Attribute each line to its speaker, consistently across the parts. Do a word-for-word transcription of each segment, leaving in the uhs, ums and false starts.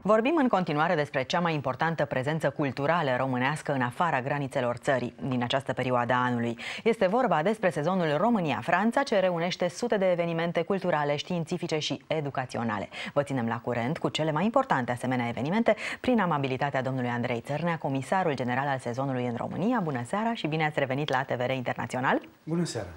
Speaker 1: Vorbim în continuare despre cea mai importantă prezență culturală românească în afara granițelor țării din această perioadă a anului. Este vorba despre sezonul România-Franța, ce reunește sute de evenimente culturale, științifice și educaționale. Vă ținem la curent cu cele mai importante asemenea evenimente prin amabilitatea domnului Andrei Țărnea, comisarul general al sezonului în România. Bună seara și bine ați revenit la T V R Internațional.
Speaker 2: Bună seara!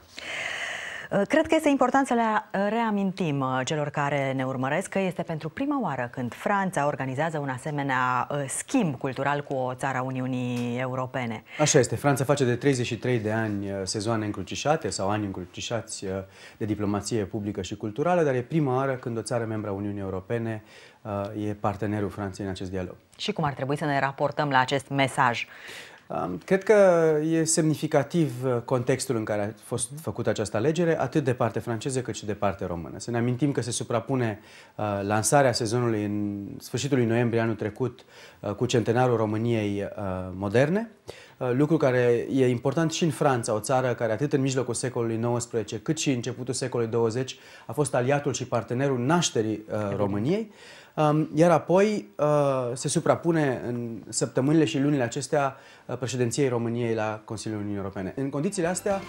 Speaker 1: Cred că este important să le reamintim celor care ne urmăresc că este pentru prima oară când Franța organizează un asemenea schimb cultural cu o țară a Uniunii Europene.
Speaker 2: Așa este. Franța face de treizeci și trei de ani sezoane încrucișate sau ani încrucișați de diplomație publică și culturală, dar e prima oară când o țară membră a Uniunii Europene e partenerul Franței în acest dialog.
Speaker 1: Și cum ar trebui să ne raportăm la acest mesaj?
Speaker 2: Cred că e semnificativ contextul în care a fost făcută această alegere, atât de parte franceză cât și de parte română. Să ne amintim că se suprapune uh, lansarea sezonului în sfârșitul lui noiembrie anul trecut uh, cu centenarul României uh, moderne, uh, lucru care e important și în Franța, o țară care atât în mijlocul secolului nouăsprezece cât și începutul secolului douăzeci a fost aliatul și partenerul nașterii uh, României. Iar apoi se suprapune în săptămânile și lunile acestea președinției României la Consiliul Uniunii Europene. În condițiile astea,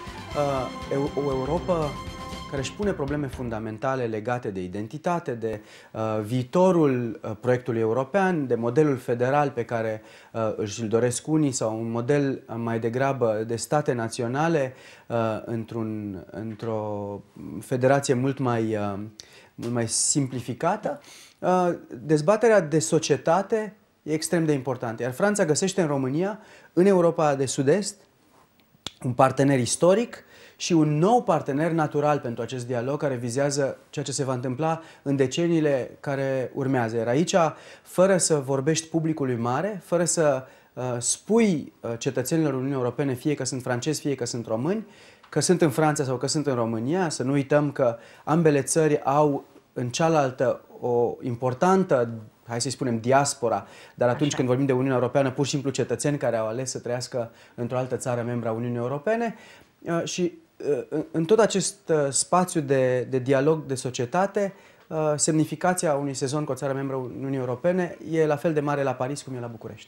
Speaker 2: o Europă care își pune probleme fundamentale legate de identitate, de viitorul proiectului european, de modelul federal pe care își îl doresc unii sau un model mai degrabă de state naționale într-un, într-o federație mult mai, mult mai simplificată. Dezbaterea de societate e extrem de importantă, iar Franța găsește în România, în Europa de Sud-Est, un partener istoric și un nou partener natural pentru acest dialog care vizează ceea ce se va întâmpla în deceniile care urmează. Iar aici, fără să vorbești publicului mare, fără să uh, spui uh, cetățenilor Uniunii Europene, fie că sunt francezi, fie că sunt români, că sunt în Franța sau că sunt în România, să nu uităm că ambele țări au în cealaltă o importantă, hai să-i spunem, diaspora, dar atunci Așa. când vorbim de Uniunea Europeană, pur și simplu cetățeni care au ales să trăiască într-o altă țară membră a Uniunii Europene și în tot acest spațiu de, de dialog de societate, semnificația unui sezon cu o țară membră a Uniunii Europene e la fel de mare la Paris cum e la București.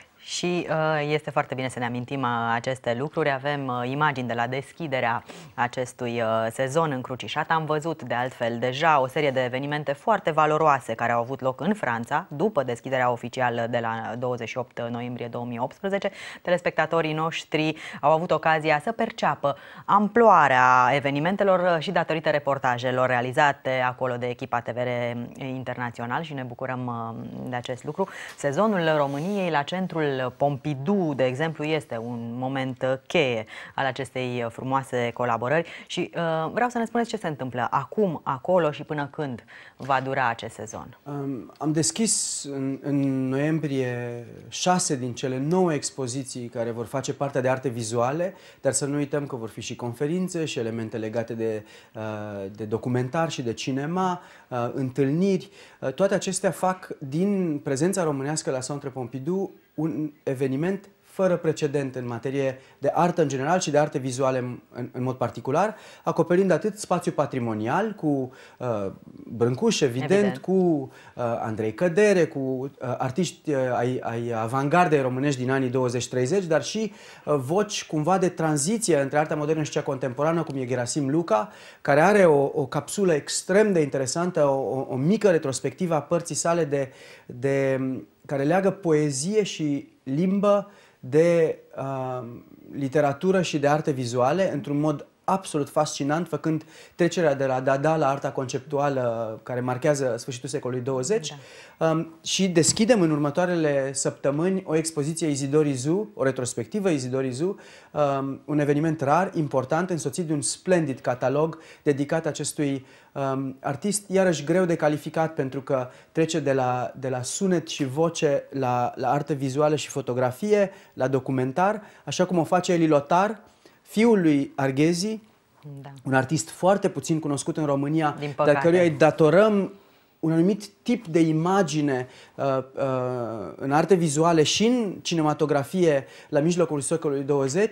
Speaker 1: Și uh, este foarte bine să ne amintim uh, aceste lucruri. Avem uh, imagini de la deschiderea acestui uh, sezon încrucișat. Am văzut de altfel deja o serie de evenimente foarte valoroase care au avut loc în Franța după deschiderea oficială de la douăzeci și opt noiembrie două mii optsprezece. Telespectatorii noștri au avut ocazia să perceapă amploarea evenimentelor și datorită reportajelor realizate acolo de echipa T V R Internațional și ne bucurăm uh, de acest lucru. Sezonul României la centrul Pompidou, de exemplu, este un moment cheie al acestei frumoase colaborări și uh, vreau să ne spuneți ce se întâmplă acum, acolo și până când va dura acest sezon.
Speaker 2: Um, am deschis în, în noiembrie șase din cele nouă expoziții care vor face parte de arte vizuale, dar să nu uităm că vor fi și conferințe și elemente legate de, uh, de documentar și de cinema, uh, întâlniri. Uh, toate acestea fac din prezența românească la Centre Pompidou un eveniment fără precedent în materie de artă în general și de arte vizuale în, în, în mod particular, acoperind atât spațiul patrimonial cu uh, Brâncuș, evident, evident, cu uh, Andrei Cădere, cu uh, artiști uh, ai, ai avangardei românești din anii douăzeci treizeci, dar și uh, voci cumva de tranziție între arta modernă și cea contemporană, cum e Gerasim Luca, care are o, o capsulă extrem de interesantă, o, o, o mică retrospectivă a părții sale de, de, care leagă poezie și limbă de uh, literatură și de arte vizuale într-un mod absolut fascinant, făcând trecerea de la Dada la arta conceptuală care marchează sfârșitul secolului douăzeci. Da. Um, și deschidem în următoarele săptămâni o expoziție Isidore Izu, o retrospectivă Isidore Izu, um, un eveniment rar, important, însoțit de un splendid catalog dedicat acestui um, artist, iarăși greu de calificat pentru că trece de la, de la sunet și voce la, la artă vizuală și fotografie, la documentar, așa cum o face Eli Lotar, fiul lui Arghezi, da. un artist foarte puțin cunoscut în România, dar căruia îi datorăm un anumit tip de imagine uh, uh, în arte vizuale și în cinematografie la mijlocul secolului douăzeci.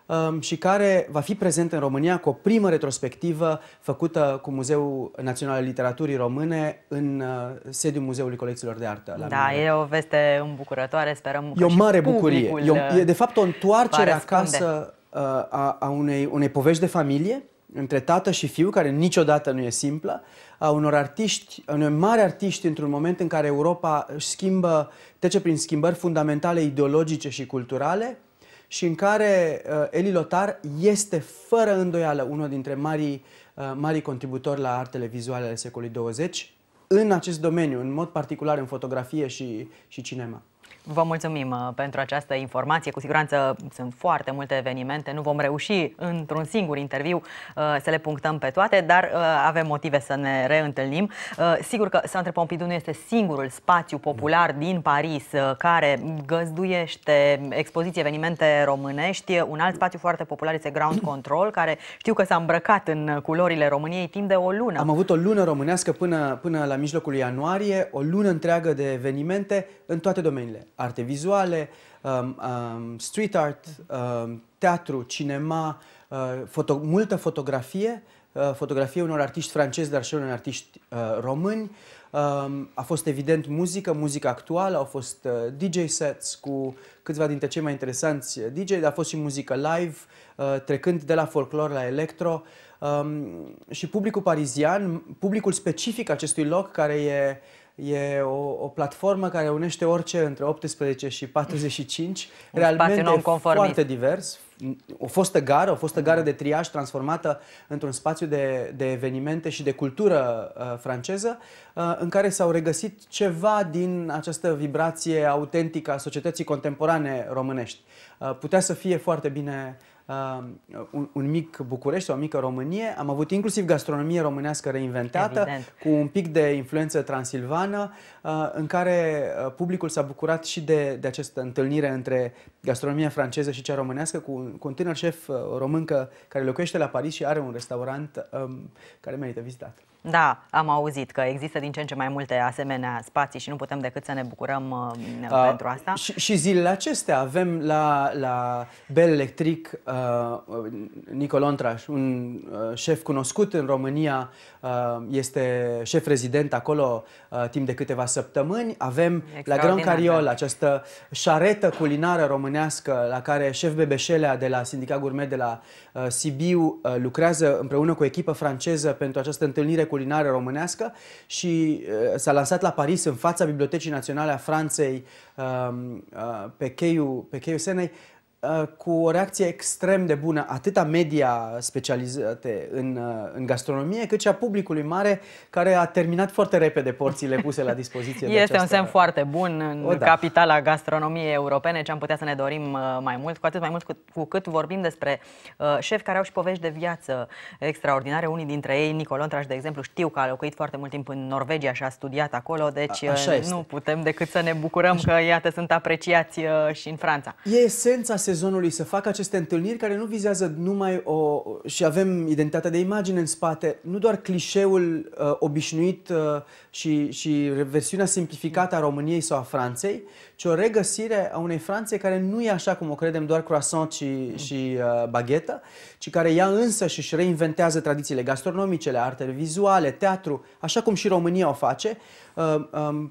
Speaker 2: și care va fi prezent în România cu o primă retrospectivă făcută cu Muzeul Național al Literaturii Române în sediul Muzeului Colecțiilor de Artă. La
Speaker 1: da, e o veste îmbucurătoare, sperăm că
Speaker 2: e o mare
Speaker 1: și
Speaker 2: bucurie. E, o, e de fapt o întoarcere acasă a, a unei, unei povești de familie între tată și fiu, care niciodată nu e simplă, a unor artiști, a unor mari artiști într-un moment în care Europa își schimbă, trece prin schimbări fundamentale ideologice și culturale și în care uh, Eli Lotar este fără îndoială unul dintre marii, uh, marii contributori la artele vizuale ale secolului douăzeci în acest domeniu, în mod particular în fotografie și, și cinema.
Speaker 1: Vă mulțumim uh, pentru această informație. Cu siguranță sunt foarte multe evenimente. Nu vom reuși într-un singur interviu uh, să le punctăm pe toate, dar uh, avem motive să ne reîntâlnim. Uh, sigur că Centre Pompidou nu este singurul spațiu popular din Paris uh, care găzduiește expoziții, evenimente românești. Un alt spațiu foarte popular este Ground Control, care știu că s-a îmbrăcat în culorile României timp de o lună.
Speaker 2: Am avut o lună românească până, până la mijlocul ianuarie, o lună întreagă de evenimente în toate domeniile. Arte vizuale, um, um, street art, um, teatru, cinema, uh, foto multă fotografie, uh, fotografie unor artiști francezi, dar și unor artiști uh, români. Um, a fost evident muzică, muzică actuală, au fost uh, D J sets cu câțiva dintre cei mai interesanți D J, dar a fost și muzică live, uh, trecând de la folclor la electro. Um, și publicul parizian, publicul specific acestui loc, care e E o, o platformă care unește orice între optsprezece și patruzeci și cinci,
Speaker 1: un
Speaker 2: realmente foarte divers. O fostă gară, o fostă gară de triaj transformată într-un spațiu de, de evenimente și de cultură uh, franceză, uh, în care s-au regăsit ceva din această vibrație autentică a societății contemporane românești. Uh, putea să fie foarte bine Uh, un, un mic București sau o mică Românie. Am avut inclusiv gastronomie românească reinventată, evident, cu un pic de influență transilvană, uh, în care uh, publicul s-a bucurat și de, de această întâlnire între gastronomia franceză și cea românească, cu, cu un tânăr șef uh, româncă care locuiește la Paris și are un restaurant um, care merită vizitat.
Speaker 1: Da, am auzit că există din ce în ce mai multe asemenea spații și nu putem decât să ne bucurăm uh, uh, pentru asta.
Speaker 2: Și, și zilele acestea avem la, la Bell Electric uh, Nicol Ontraș, un uh, șef cunoscut în România, uh, este șef rezident acolo uh, timp de câteva săptămâni. Avem la Grand Cariol această șaretă culinară românească la care șef Bebeșelea de la Sindicat Gourmet de la uh, Sibiu uh, lucrează împreună cu o echipă franceză pentru această întâlnire culinară românească și uh, s-a lansat la Paris, în fața Bibliotecii Naționale a Franței, uh, uh, pe cheiul, pe cheiul Senei, uh, cu o reacție extrem de bună, atât a media specializate în, uh, în gastronomie, cât și a publicului mare, care a terminat foarte repede porțiile puse la dispoziție.
Speaker 1: Este
Speaker 2: de
Speaker 1: un semn foarte bun în
Speaker 2: o, da.
Speaker 1: capitala gastronomiei europene, ce am putea să ne dorim uh, mai mult, cu atât mai mult cu, cu cât vorbim despre uh, șefi care au și povești de viață extraordinare. Unii dintre ei, Nicol Ontraș, de exemplu, știu că a locuit foarte mult timp în Norvegia și a studiat acolo, deci uh, nu putem decât să ne bucurăm Așa. că, iată, sunt apreciați uh, și în Franța.
Speaker 2: E esența sezonului să facă aceste întâlniri care nu vizează numai o... și avem identitatea de imagine în spate, nu doar clișeul uh, obișnuit uh, și, și versiunea simplificată a României sau a Franței, ci o regăsire a unei Franțe care nu e așa cum o credem, doar croissant și, și uh, baghetă, ci care ea însă și își reinventează tradițiile gastronomice, artele vizuale, teatru, așa cum și România o face, uh, um,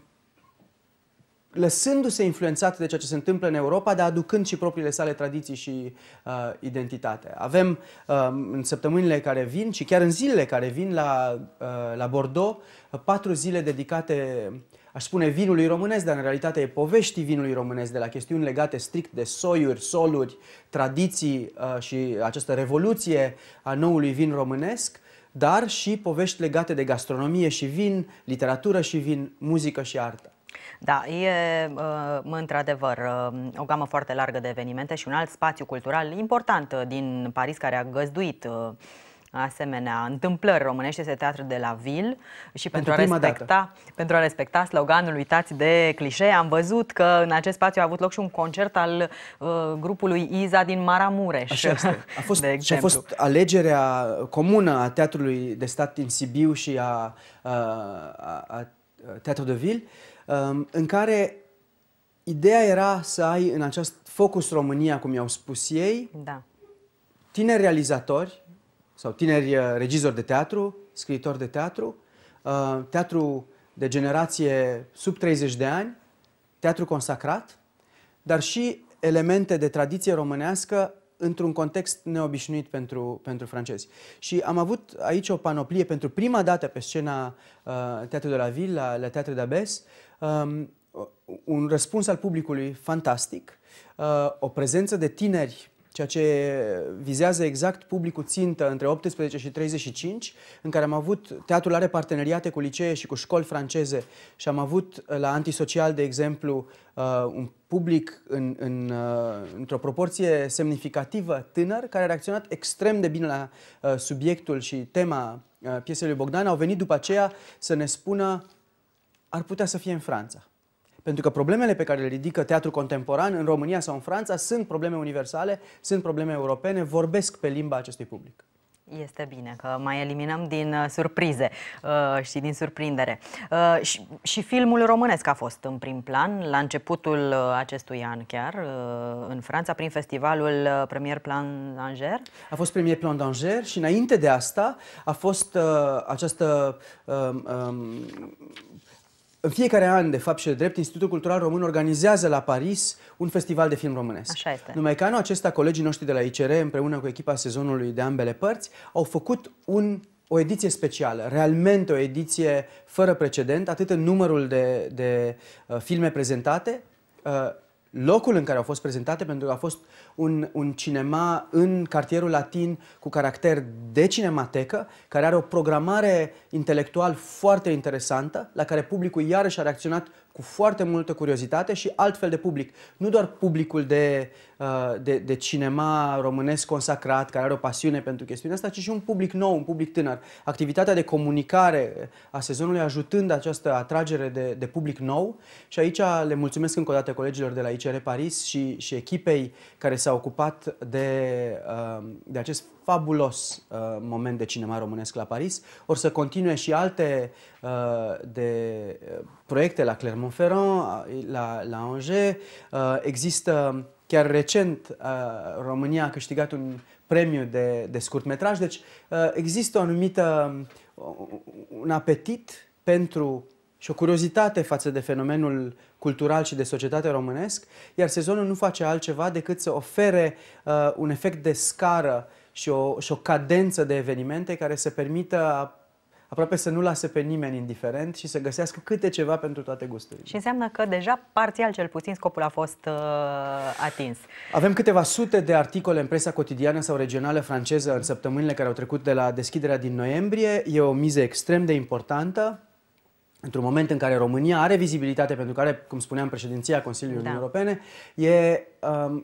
Speaker 2: lăsându-se influențat de ceea ce se întâmplă în Europa, dar aducând și propriile sale tradiții și uh, identitate. Avem uh, în săptămânile care vin și chiar în zilele care vin la, uh, la Bordeaux uh, patru zile dedicate, aș spune, vinului românesc, dar în realitate e poveștii vinului românesc, de la chestiuni legate strict de soiuri, soluri, tradiții uh, și această revoluție a noului vin românesc, dar și povești legate de gastronomie și vin, literatură și vin, muzică și artă.
Speaker 1: Da, e uh, într-adevăr uh, o gamă foarte largă de evenimente și un alt spațiu cultural important uh, din Paris care a găzduit uh, asemenea întâmplări românești este Teatrul de la Ville și pentru, pentru, a respecta, pentru a respecta sloganul "Uitați de clișee", am văzut că în acest spațiu a avut loc și un concert al uh, grupului Iza din Maramureș.
Speaker 2: Așa este. A fost, de și a fost alegerea comună a Teatrului de Stat din Sibiu și a, a, a, a Teatrul de Ville, în care ideea era să ai în acest focus România, cum i-au spus ei,
Speaker 1: da.
Speaker 2: tineri realizatori sau tineri regizori de teatru, scriitori de teatru, teatru de generație sub treizeci de ani, teatru consacrat, dar și elemente de tradiție românească într-un context neobișnuit pentru, pentru francezi. Și am avut aici o panoplie pentru prima dată pe scena uh, Teatrului de la Ville, la, la Teatru d'Abbes, um, un răspuns al publicului fantastic, uh, o prezență de tineri, ceea ce vizează exact publicul țintă între optsprezece și treizeci și cinci, în care am avut, teatrul are parteneriate cu licee și cu școli franceze și am avut la Antisocial, de exemplu, un public în, în, într-o proporție semnificativă tânăr, care a reacționat extrem de bine la subiectul și tema piesei lui Bogdan. Au venit după aceea să ne spună ar putea să fie în Franța. Pentru că problemele pe care le ridică teatrul contemporan în România sau în Franța sunt probleme universale, sunt probleme europene, vorbesc pe limba acestui public.
Speaker 1: Este bine că mai eliminăm din uh, surprize uh, și din surprindere. Uh, și, și filmul românesc a fost în prim plan la începutul uh, acestui an chiar, uh, în Franța, prin festivalul uh, Premier Plan d'Angers.
Speaker 2: A fost Premier Plan d'Angers și înainte de asta a fost uh, această... Uh, um, În fiecare an, de fapt și de drept, Institutul Cultural Român organizează la Paris un festival de film românesc.
Speaker 1: Așa este.
Speaker 2: Numai că anul acesta, colegii noștri de la I C R, împreună cu echipa sezonului de ambele părți, au făcut un, o ediție specială, realmente o ediție fără precedent, atât în numărul de, de uh, filme prezentate, uh, locul în care au fost prezentate, pentru că a fost un, un cinema în cartierul latin cu caracter de cinematecă, care are o programare intelectual foarte interesantă, la care publicul iarăși a reacționat cu foarte multă curiozitate și altfel de public. Nu doar publicul de, de, de cinema românesc consacrat, care are o pasiune pentru chestiunea asta, ci și un public nou, un public tânăr. Activitatea de comunicare a sezonului ajutând această atragere de, de public nou și aici le mulțumesc încă o dată colegilor de la I C R Paris și, și echipei care s-au ocupat de, de acest fabulos uh, moment de cinema românesc la Paris. Or să continue și alte uh, de proiecte la Clermont-Ferrand, la, la Angers. Uh, există, chiar recent, uh, România a câștigat un premiu de, de scurtmetraj, deci uh, există o anumită, un apetit pentru și o curiozitate față de fenomenul cultural și de societate românesc, iar sezonul nu face altceva decât să ofere uh, un efect de scară și o, și o cadență de evenimente care să permită aproape să nu lase pe nimeni indiferent și să găsească câte ceva pentru toate gusturile.
Speaker 1: Și înseamnă că deja, parțial cel puțin, scopul a fost uh, atins.
Speaker 2: Avem câteva sute de articole în presa cotidiană sau regională franceză în săptămânile care au trecut de la deschiderea din noiembrie. E o miză extrem de importantă. Într-un moment în care România are vizibilitate, pentru că are, cum spuneam, președinția Consiliului da. Uniunii Europene, e, um,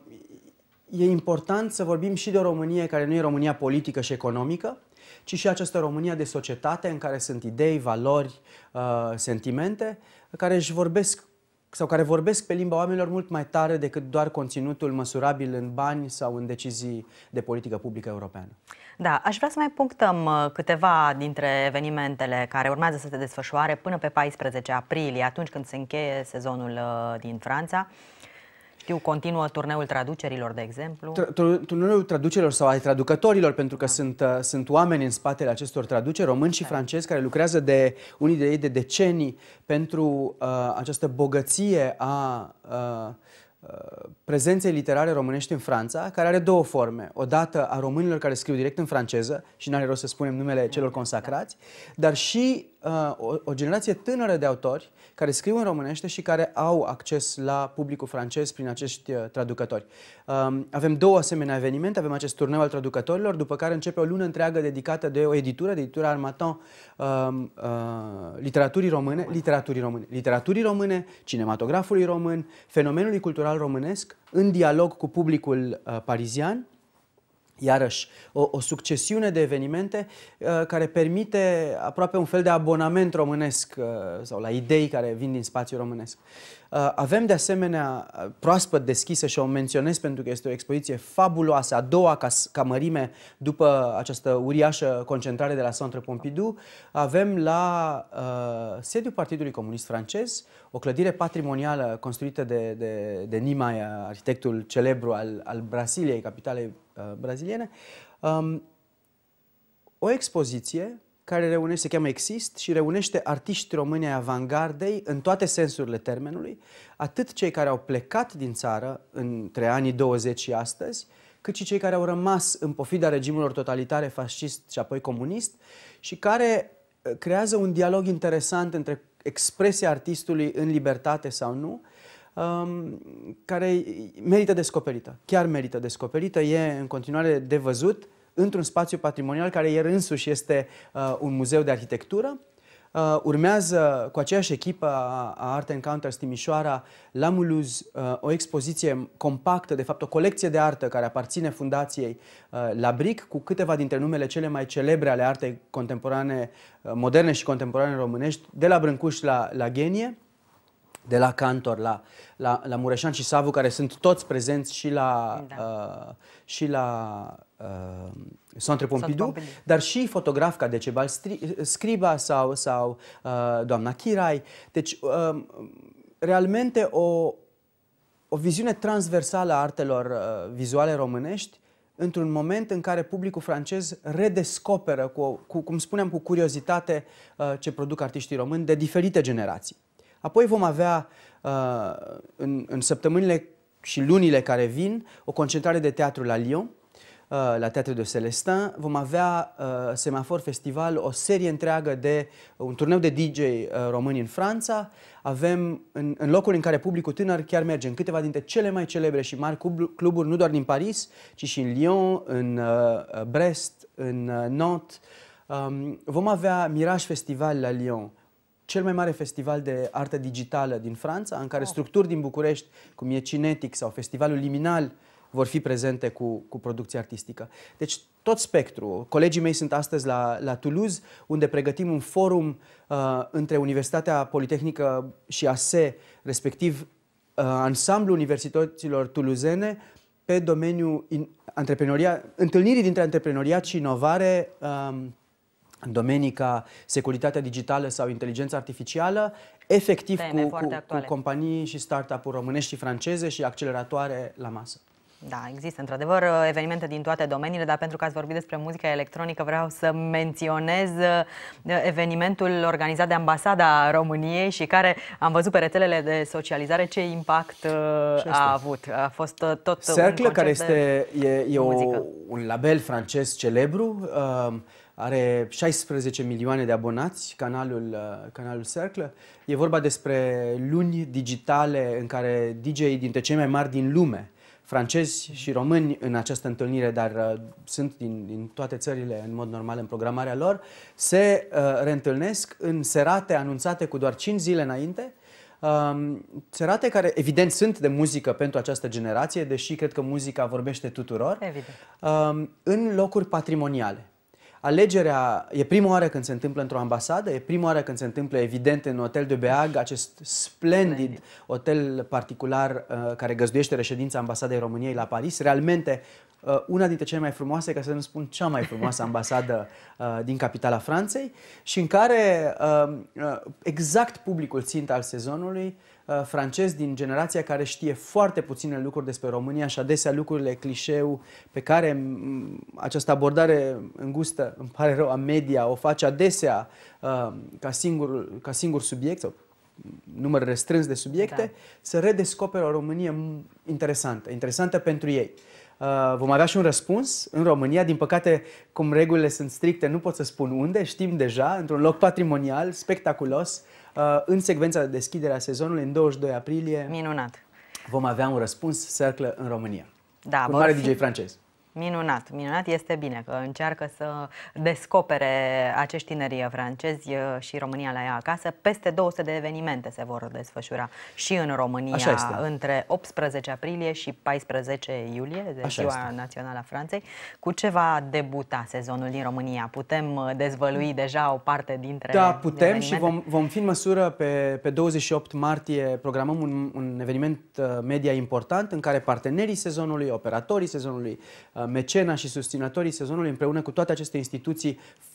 Speaker 2: e important să vorbim și de o Românie care nu e România politică și economică, ci și această România de societate în care sunt idei, valori, uh, sentimente, care își vorbesc sau care vorbesc pe limba oamenilor mult mai tare decât doar conținutul măsurabil în bani sau în decizii de politică publică europeană.
Speaker 1: Da, aș vrea să mai punctăm câteva dintre evenimentele care urmează să se desfășoare până pe paisprezece aprilie, atunci când se încheie sezonul din Franța. Știu, continuă turneul traducerilor, de exemplu.
Speaker 2: Turneul traducerilor sau ai traducătorilor, pentru că sunt, uh, sunt oameni în spatele acestor traduceri, români și francezi, care lucrează de unii de ei de decenii pentru uh, această bogăție a uh, prezenței literare românești în Franța, care are două forme. Odată a românilor care scriu direct în franceză și n-are rost să spunem numele celor consacrați, dar și uh, o, o generație tânără de autori care scriu în românește și care au acces la publicul francez prin acești uh, traducători. Uh, avem două asemenea evenimente, avem acest turneu al traducătorilor, după care începe o lună întreagă dedicată de o editură, de editura Armatan, uh, uh, literaturii române, literaturii române, literaturii române, cinematografului român, fenomenului cultural românesc, în dialog cu publicul uh, parizian. Iarăși, o, o succesiune de evenimente uh, care permite aproape un fel de abonament românesc uh, sau la idei care vin din spațiul românesc. Uh, avem de asemenea proaspăt deschisă și o menționez pentru că este o expoziție fabuloasă, a doua ca, ca mărime după această uriașă concentrare de la Centre Pompidou. Avem la uh, sediul Partidului Comunist Francez o clădire patrimonială construită de, de, de Niemeyer, arhitectul celebru al, al Brasiliei, capitalei uh, braziliene. Um, o expoziție care reunește, se cheamă Exist și reunește artiști români ai avangardei în toate sensurile termenului, atât cei care au plecat din țară între anii douăzeci și astăzi, cât și cei care au rămas în pofida regimurilor totalitare, fascist și apoi comunist, și care creează un dialog interesant între expresia artistului în libertate sau nu, um, care merită descoperită. Chiar merită descoperită, e în continuare de văzut într-un spațiu patrimonial care el însuși este uh, un muzeu de arhitectură. Uh, urmează cu aceeași echipă a, a Art Encounters Timișoara la Mulhouse uh, o expoziție compactă, de fapt o colecție de artă care aparține fundației uh, La Bric, cu câteva dintre numele cele mai celebre ale artei contemporane, uh, moderne și contemporane românești, de la Brâncuș la, la Ghenie, de la Cantor la, la, la Mureșan și Savu, care sunt toți prezenți și la, da. uh, și la uh, Centre Pompidou, Pompidou, dar și fotograf ca Decebal Scriba sau, sau uh, doamna Chirai. Deci, uh, realmente o, o viziune transversală a artelor uh, vizuale românești, într-un moment în care publicul francez redescoperă, cu, cu, cum spuneam, cu curiozitate uh, ce produc artiștii români de diferite generații. Apoi vom avea uh, în, în săptămânile și lunile care vin o concentrare de teatru la Lyon, uh, la Teatru de Celestin. Vom avea uh, Semafor Festival, o serie întreagă de un turneu de D J uh, români în Franța. Avem în, în locuri în care publicul tânăr chiar merge, în câteva dintre cele mai celebre și mari cluburi, nu doar din Paris, ci și în Lyon, în uh, Brest, în uh, Nantes. Um, vom avea Mirage Festival la Lyon, cel mai mare festival de artă digitală din Franța, în care structuri din București, cum e Cinetic sau Festivalul Liminal, vor fi prezente cu, cu producție artistică. Deci tot spectru. Colegii mei sunt astăzi la, la Toulouse, unde pregătim un forum uh, între Universitatea Politehnică și A S E, respectiv uh, ansamblul universităților tuluzene, pe domeniul antreprenoria, întâlnirii dintre antreprenoriat și inovare, um, în domenii ca securitatea digitală sau inteligența artificială, efectiv cu, cu, cu companii și startup-uri românești și franceze și acceleratoare la masă.
Speaker 1: Da, există într-adevăr evenimente din toate domeniile, dar pentru că ați vorbit despre muzica electronică, vreau să menționez evenimentul organizat de Ambasada României și care am văzut pe rețelele de socializare ce impact a avut. A fost tot
Speaker 2: Cercle, care este e, e o, un label francez celebru, uh, are șaisprezece milioane de abonați, canalul, canalul Cercle. E vorba despre luni digitale în care D J-i dintre cei mai mari din lume, francezi și români în această întâlnire, dar uh, sunt din, din toate țările în mod normal în programarea lor, se uh, reîntâlnesc în serate anunțate cu doar cinci zile înainte. Um, serate care evident sunt de muzică pentru această generație, deși cred că muzica vorbește tuturor, um, în locuri patrimoniale. Alegerea e prima oară când se întâmplă într-o ambasadă, e prima oară când se întâmplă evident în Hotel de Beag, acest splendid hotel particular uh, care găzduiește reședința Ambasadei României la Paris. Realmente uh, una dintre cele mai frumoase, ca să nu spun cea mai frumoasă ambasadă uh, din capitala Franței, și în care uh, uh, exact publicul țintă al sezonului, uh, francez din generația care știe foarte puține lucruri despre România și adesea lucrurile clișeu pe care această abordare îngustă, îmi pare rău, a media o face adesea uh, ca, singur, ca singur subiect sau număr restrâns de subiecte, da. Să redescopere o Românie interesantă, interesantă pentru ei. Uh, vom avea și un răspuns în România, din păcate, cum regulile sunt stricte, nu pot să spun unde, știm deja, într-un loc patrimonial, spectaculos, uh, în secvența de deschidere a sezonului, în douăzeci și doi aprilie.
Speaker 1: Minunat!
Speaker 2: Vom avea un răspuns Cercle în România.
Speaker 1: Da,
Speaker 2: cu un mare D J francez.
Speaker 1: Minunat, minunat, este bine că încearcă să descopere acești tineri francezi și România la ea acasă. Peste două sute de evenimente se vor desfășura și în România între optsprezece aprilie și paisprezece iulie, de Ziua Națională a Franței. Cu ce va debuta sezonul din România? Putem dezvălui deja o parte dintre
Speaker 2: Da, putem și vom, vom fi în măsură pe, pe douăzeci și opt martie programăm un, un eveniment media important în care partenerii sezonului, operatorii sezonului, mecena și susținătorii sezonului, împreună cu toate aceste instituții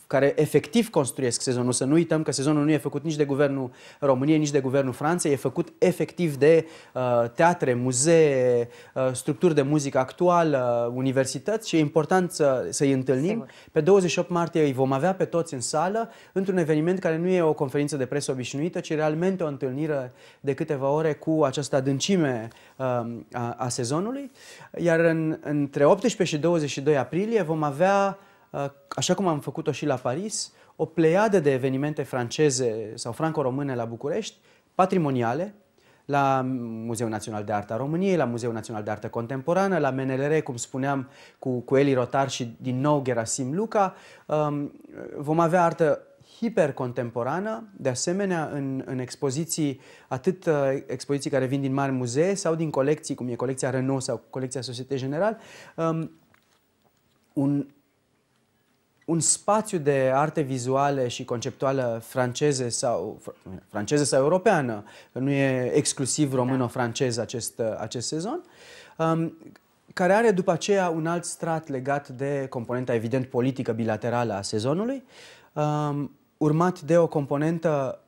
Speaker 2: care efectiv construiesc sezonul. Să nu uităm că sezonul nu e făcut nici de Guvernul României, nici de Guvernul Franței, e făcut efectiv de uh, teatre, muzee, uh, structuri de muzică actuală, universități și e important să, să-i întâlnim. Sigur. Pe douăzeci și opt martie îi vom avea pe toți în sală, într-un eveniment care nu e o conferință de presă obișnuită, ci realmente o întâlnire de câteva ore cu această adâncime uh, a, a sezonului. Iar în, între optsprezece și douăzeci și doi aprilie vom avea, așa cum am făcut-o și la Paris, o pleiadă de evenimente franceze sau franco-române la București, patrimoniale, la Muzeul Național de Artă a României, la Muzeul Național de Artă Contemporană, la M N L R, cum spuneam, cu, cu Eli Rotar și din nou Gerasim Luca. Vom avea artă hipercontemporană, de asemenea în, în expoziții, atât uh, expoziții care vin din mari muzee sau din colecții, cum e colecția Renault sau colecția Société Générale, um, un, un spațiu de arte vizuale și conceptuală franceze sau, franceză sau europeană, că nu e exclusiv româno-francez acest, acest sezon, um, care are după aceea un alt strat legat de componenta evident politică bilaterală a sezonului, um, urmat de o componentă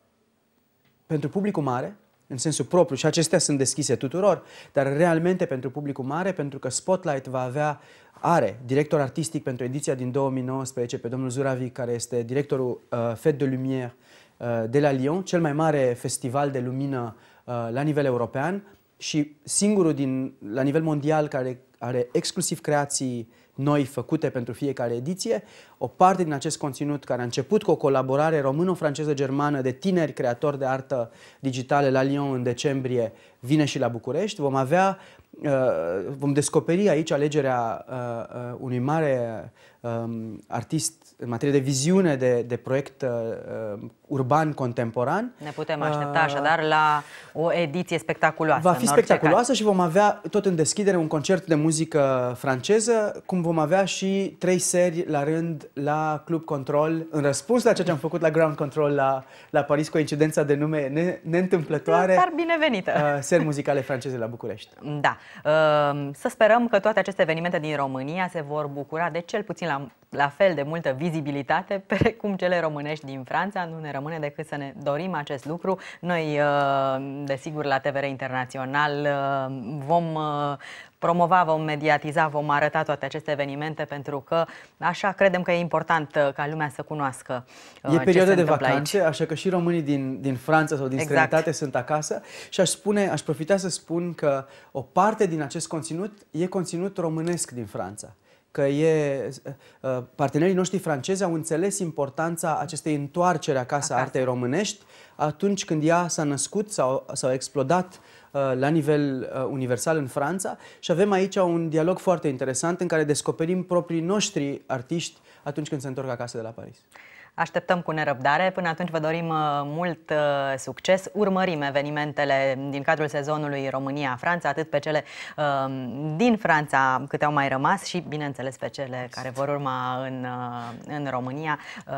Speaker 2: pentru publicul mare, în sensul propriu, și acestea sunt deschise tuturor, dar realmente pentru publicul mare, pentru că Spotlight va avea, are director artistic pentru ediția din două mii nouăsprezece pe domnul Zuravi, care este directorul uh, Fête de Lumière uh, de la Lyon, cel mai mare festival de lumină uh, la nivel european și singurul din, la nivel mondial care are exclusiv creații noi făcute pentru fiecare ediție. O parte din acest conținut, care a început cu o colaborare româno-franceză-germană de tineri creatori de artă digitale la Lyon în decembrie, vine și la București. Vom avea, uh, vom descoperi aici alegerea uh, uh, unui mare um, artist în materie de viziune, de, de proiect uh, urban contemporan.
Speaker 1: Ne putem aștepta uh, așadar la o ediție spectaculoasă.
Speaker 2: Va fi spectaculoasă și vom avea tot în deschidere un concert de muzică franceză, cum vom avea și trei seri la rând la Club Control, în răspuns la ceea ce am făcut la Ground Control la, la Paris, coincidența de nume ne, neîntâmplătoare.
Speaker 1: Dar binevenită!
Speaker 2: Uh, seri muzicale franceze la București.
Speaker 1: Da. Uh, să sperăm că toate aceste evenimente din România se vor bucura de cel puțin la, la fel de multă vizibilitate precum cele românești din Franța. Nu ne rămâne decât să ne dorim acest lucru. Noi, uh, desigur, la T V R Internațional uh, vom uh, promova, vom mediatiza, vom arăta toate aceste evenimente, pentru că așa credem că e important ca lumea să cunoască uh,
Speaker 2: E perioada de vacanțe,
Speaker 1: aici.
Speaker 2: Așa că și românii din, din Franța sau din exact. străinătate sunt acasă și aș spune, aș profita să spun că o parte din acest conținut e conținut românesc din Franța. Că e, partenerii noștri francezi au înțeles importanța acestei întoarceri acasă a artei românești atunci când ea s-a născut sau s-a explodat la nivel universal în Franța și avem aici un dialog foarte interesant în care descoperim proprii noștri artiști atunci când se întorc acasă de la Paris.
Speaker 1: Așteptăm cu nerăbdare. Până atunci vă dorim mult succes. Urmărim evenimentele din cadrul sezonului România-Franța, atât pe cele din Franța câte au mai rămas și, bineînțeles, pe cele care vor urma în, în România.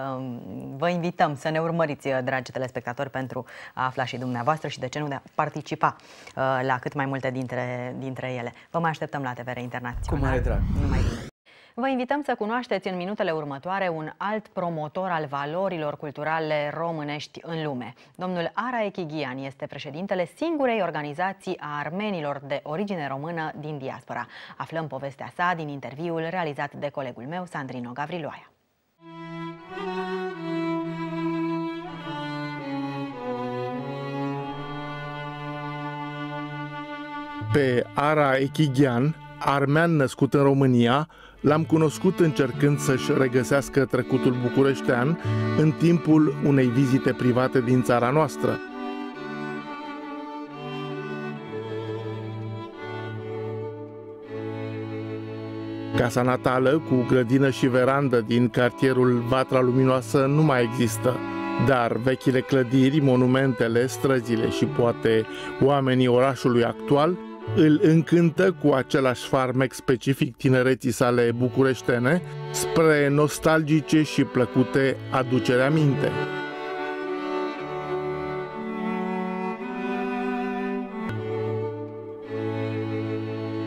Speaker 1: Vă invităm să ne urmăriți, dragi telespectatori, pentru a afla și dumneavoastră și, de ce nu, de a participa la cât mai multe dintre, dintre ele. Vă mai așteptăm la T V R Internațional.
Speaker 2: Cu mare drag.
Speaker 1: Numai bine. Vă invităm să cunoașteți în minutele următoare un alt promotor al valorilor culturale românești în lume. Domnul Ara Echighian este președintele singurei organizații a armenilor de origine română din diaspora. Aflăm povestea sa din interviul realizat de colegul meu, Sandrino Gavriloaia.
Speaker 3: Pe Ara Echighian, armean născut în România, l-am cunoscut încercând să-și regăsească trecutul bucureștean în timpul unei vizite private din țara noastră. Casa natală, cu grădină și verandă din cartierul Vatra Luminoasă, nu mai există, dar vechile clădiri, monumentele, străzile și poate oamenii orașului actual îl încântă cu același farmec specific tinereții sale bucureștene, spre nostalgice și plăcute aducere aminte.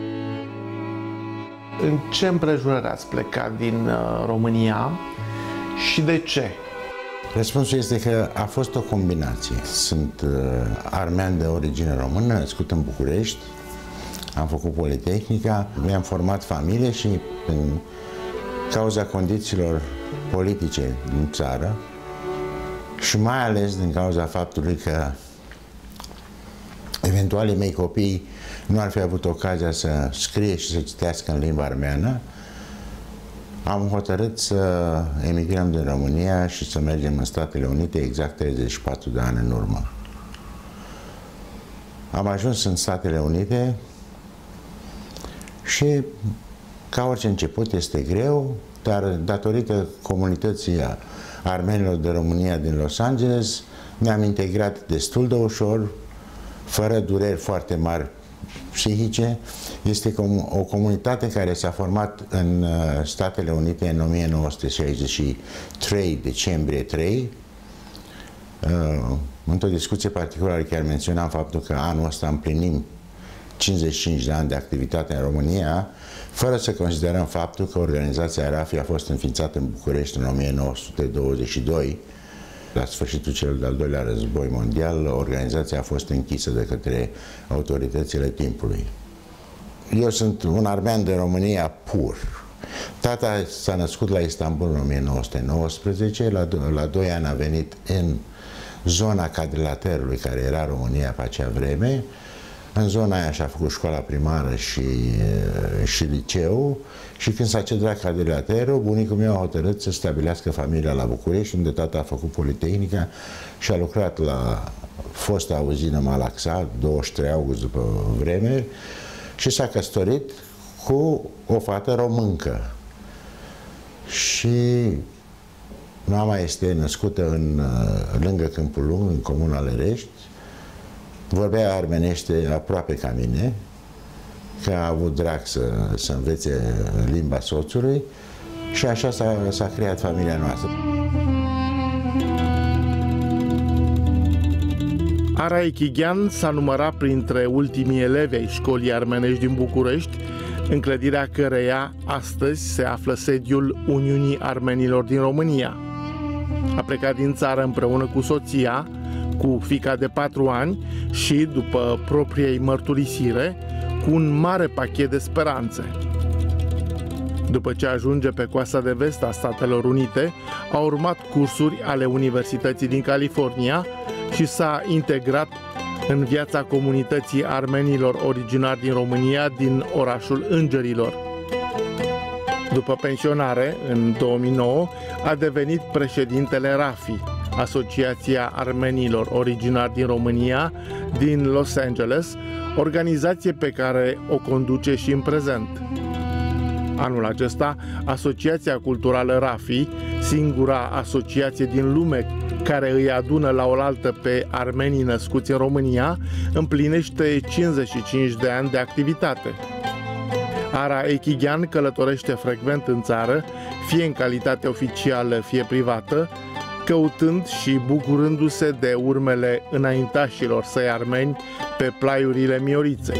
Speaker 4: În ce împrejurări ați plecat din uh, România
Speaker 3: și de ce?
Speaker 4: Răspunsul este că a fost o combinație. Sunt uh, armean de origine română, născut în București, am făcut Politehnica, mi-am format familie și în cauza condițiilor politice din țară și mai ales din cauza faptului că eventualii mei copii nu ar fi avut ocazia să scrie și să citească în limba armeană, am hotărât să emigrăm din România și să mergem în Statele Unite exact treizeci și patru de ani în urmă. Am ajuns în Statele Unite și, ca orice început, este greu, dar datorită comunității armenilor de România din Los Angeles, ne-am integrat destul de ușor, fără dureri foarte mari psihice. Este o comunitate care s-a format în Statele Unite în o mie nouă sute șaizeci și trei, decembrie trei. Într-o discuție particulară chiar menționam faptul că anul ăsta împlinim cincizeci și cinci de ani de activitate în România, fără să considerăm faptul că organizația RAFI a fost înființată în București în o mie nouă sute douăzeci și doi. La sfârșitul celui de-al doilea război mondial, organizația a fost închisă de către autoritățile timpului. Eu sunt un armean de România pur. Tata s-a născut la Istanbul în o mie nouă sute nouăsprezece, la, la doi ani a venit în zona Cadrilaterului, care era România pe acea vreme. În zona aia și-a făcut școala primară și, și liceu și când s-a cedat Cadrilaterul, bunicul meu a hotărât să stabilească familia la București, unde tata a făcut Politehnica și a lucrat la fosta uzină Malaxa, douăzeci și trei august după vreme, și s-a căsătorit cu o fată româncă. Și mama este născută în, lângă Câmpul Lung, în comuna Lărești, vorbea armenește aproape ca mine, că a avut drag să, să învețe limba soțului și așa s-a creat familia noastră.
Speaker 3: Ara Echighean s-a numărat printre ultimii elevi ai școlii armenești din București, în clădirea căreia astăzi se află sediul Uniunii Armenilor din România. A plecat din țară împreună cu soția, cu fiica de patru ani și, după propriei mărturisire, cu un mare pachet de speranțe. După ce ajunge pe coasta de vest a Statelor Unite, a urmat cursuri ale Universității din California și s-a integrat în viața comunității armenilor originari din România din orașul Îngerilor. După pensionare, în două mii nouă, a devenit președintele RAFI, Asociația Armenilor Originari din România din Los Angeles, organizație pe care o conduce și în prezent. Anul acesta, Asociația Culturală RAFI, singura asociație din lume care îi adună la oaltă pe armenii născuți în România, împlinește cincizeci și cinci de ani de activitate. Ara Echighean călătorește frecvent în țară, fie în calitate oficială, fie privată, căutând și bucurându-se de urmele înaintașilor săi armeni pe plaiurile Mioriței.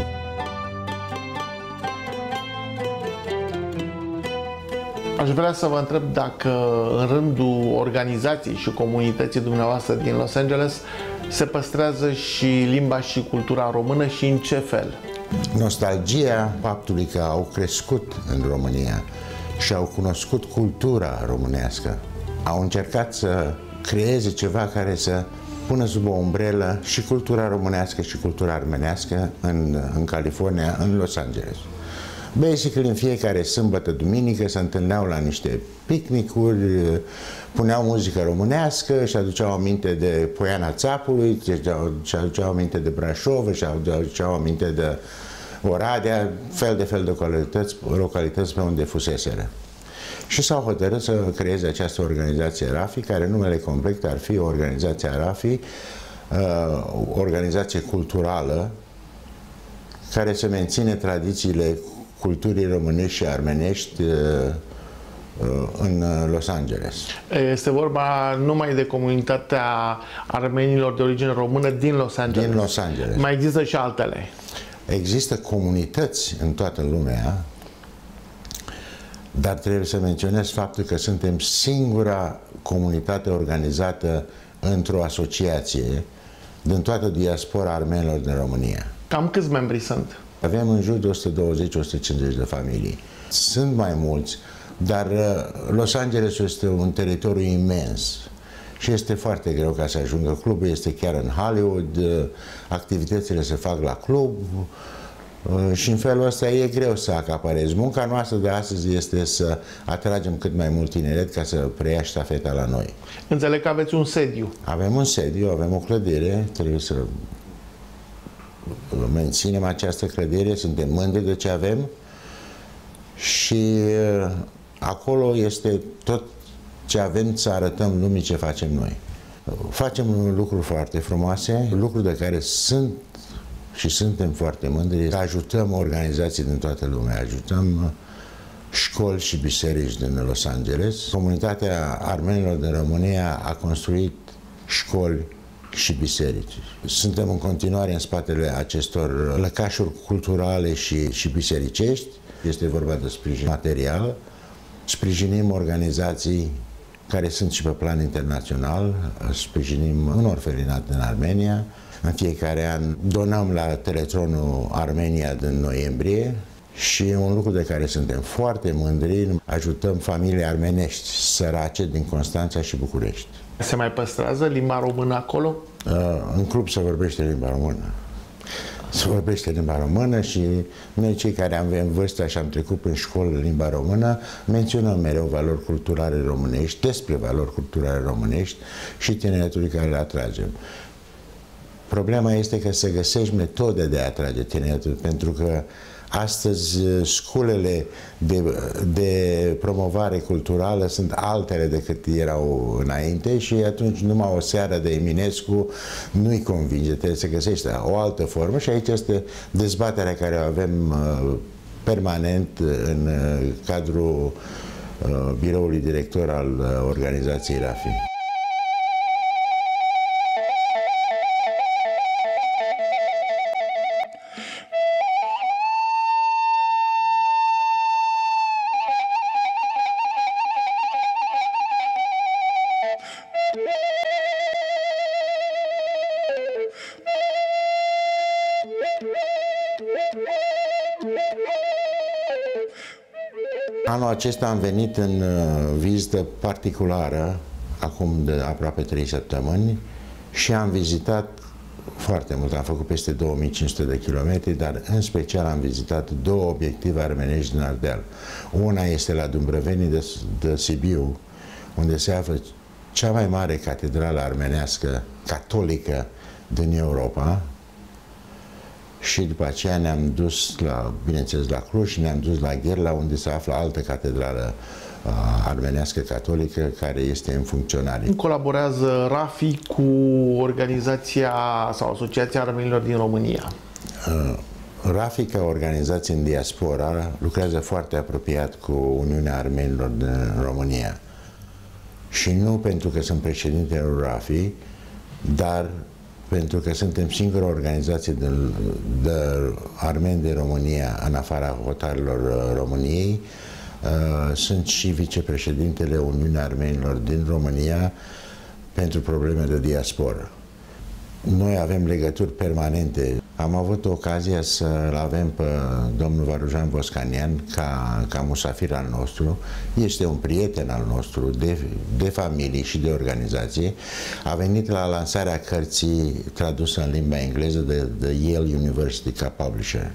Speaker 3: Aș vrea să vă întreb dacă în rândul organizației și comunității dumneavoastră din Los Angeles se păstrează și limba și cultura română și în ce fel?
Speaker 4: Nostalgia faptului că au crescut în România și au cunoscut cultura românească. Au încercat să creeze ceva care să pună sub o umbrelă și cultura românească și cultura armenească în, în California, în Los Angeles. Basically, în fiecare sâmbătă, duminică se întâlneau la niște picnicuri, puneau muzică românească și aduceau aminte de Poiana Țapului, și aduceau aminte de Brașov, și aduceau aminte de Oradea, fel de fel de localități, localități pe unde fuseseră. Și s-au hotărât să creeze această organizație RAFI, care numele complet ar fi organizația RAFI, o organizație culturală care să menține tradițiile culturii românești și armenești în Los Angeles.
Speaker 3: Este vorba numai de comunitatea armenilor de origine română din Los Angeles.
Speaker 4: Din Los Angeles.
Speaker 3: Mai există și altele.
Speaker 4: Există comunități în toată lumea, dar trebuie să menționez faptul că suntem singura comunitate organizată într-o asociație din toată diaspora armenilor din România.
Speaker 3: Cam câți membri sunt?
Speaker 4: Avem în jur de o sută douăzeci - o sută cincizeci de familii. Sunt mai mulți, dar Los Angeles este un teritoriu imens și este foarte greu ca să ajungă. Clubul este chiar în Hollywood, activitățile se fac la club și în felul ăsta e greu să acaparezi. Munca noastră de astăzi este să atragem cât mai mult tineret ca să preia ștafeta la noi.
Speaker 3: Înțeleg că aveți un sediu.
Speaker 4: Avem un sediu, avem o clădire, trebuie să menținem această clădire, suntem mândri de ce avem și acolo este tot ce avem să arătăm lumii ce facem noi. Facem lucruri foarte frumoase, lucruri de care sunt și suntem foarte mândri. Ajutăm organizații din toată lumea, ajutăm școli și biserici din Los Angeles. Comunitatea armenilor din România a construit școli și biserici. Suntem în continuare în spatele acestor lăcașuri culturale și, și bisericești. Este vorba de sprijin material. Sprijinim organizații care sunt și pe plan internațional. Sprijinim un orfelinat în Armenia. În fiecare an donăm la Teletronul Armenia din noiembrie și un lucru de care suntem foarte mândri, ajutăm familii armenești sărace din Constanța și București.
Speaker 3: Se mai păstrează limba română acolo?
Speaker 4: În club se vorbește limba română. Se vorbește limba română și noi cei care avem vârsta și am trecut prin școală limba română menționăm mereu valori culturale românești, despre valori culturale românești și tineretului care le atragem. Problema este că să găsești metode de a atrage tineretul, pentru că astăzi școlile de, de promovare culturală sunt altele decât erau înainte și atunci numai o seară de Eminescu nu-i convinge, trebuie să găsești o altă formă și aici este dezbaterea care o avem permanent în cadrul biroului director al organizației RAFI. Anul acesta am venit în vizită particulară, acum de aproape trei săptămâni, și am vizitat foarte mult. Am făcut peste două mii cinci sute de kilometri, dar în special am vizitat două obiective armenești din Ardeal. Una este la Dumbrăvenii de, de Sibiu, unde se află cea mai mare catedrală armenească catolică din Europa. Și după aceea ne-am dus, la, bineînțeles, la Cluj și ne-am dus la Gherla, unde se află altă catedrală uh, armenească catolică care este în funcționare.
Speaker 3: Cum colaborează RAFI cu organizația sau Asociația Armenilor din România?
Speaker 4: Uh, RAFI, ca organizație în diaspora, lucrează foarte apropiat cu Uniunea Armenilor din România. Și nu pentru că sunt președintele RAFI, dar pentru că suntem singura organizație de, de armeni din România în afara hotarilor României. Sunt și vicepreședintele Uniunii Armenilor din România pentru probleme de diasporă. Noi avem legături permanente. Am avut ocazia să-l avem pe domnul Varujan Voscanian ca, ca musafir al nostru. Este un prieten al nostru de, de familie și de organizație. A venit la lansarea cărții tradusă în limba engleză de, de Yale University ca publisher.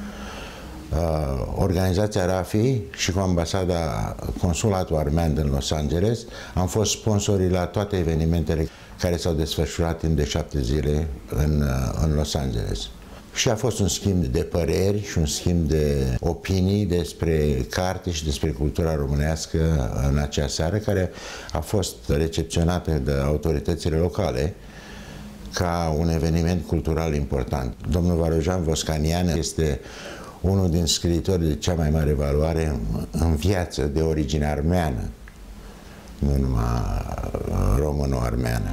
Speaker 4: Uh, organizația RAFI și cu ambasada Consulatul Armean din Los Angeles am fost sponsorii la toate evenimentele care s-au desfășurat timp de șapte zile în, în Los Angeles. Și a fost un schimb de păreri și un schimb de opinii despre carte și despre cultura românească în acea seară, care a fost recepționată de autoritățile locale ca un eveniment cultural important. Domnul Varujan Voscanian este unul din scriitorii de cea mai mare valoare în viață, de origine armeană, nu numai româno-armeană.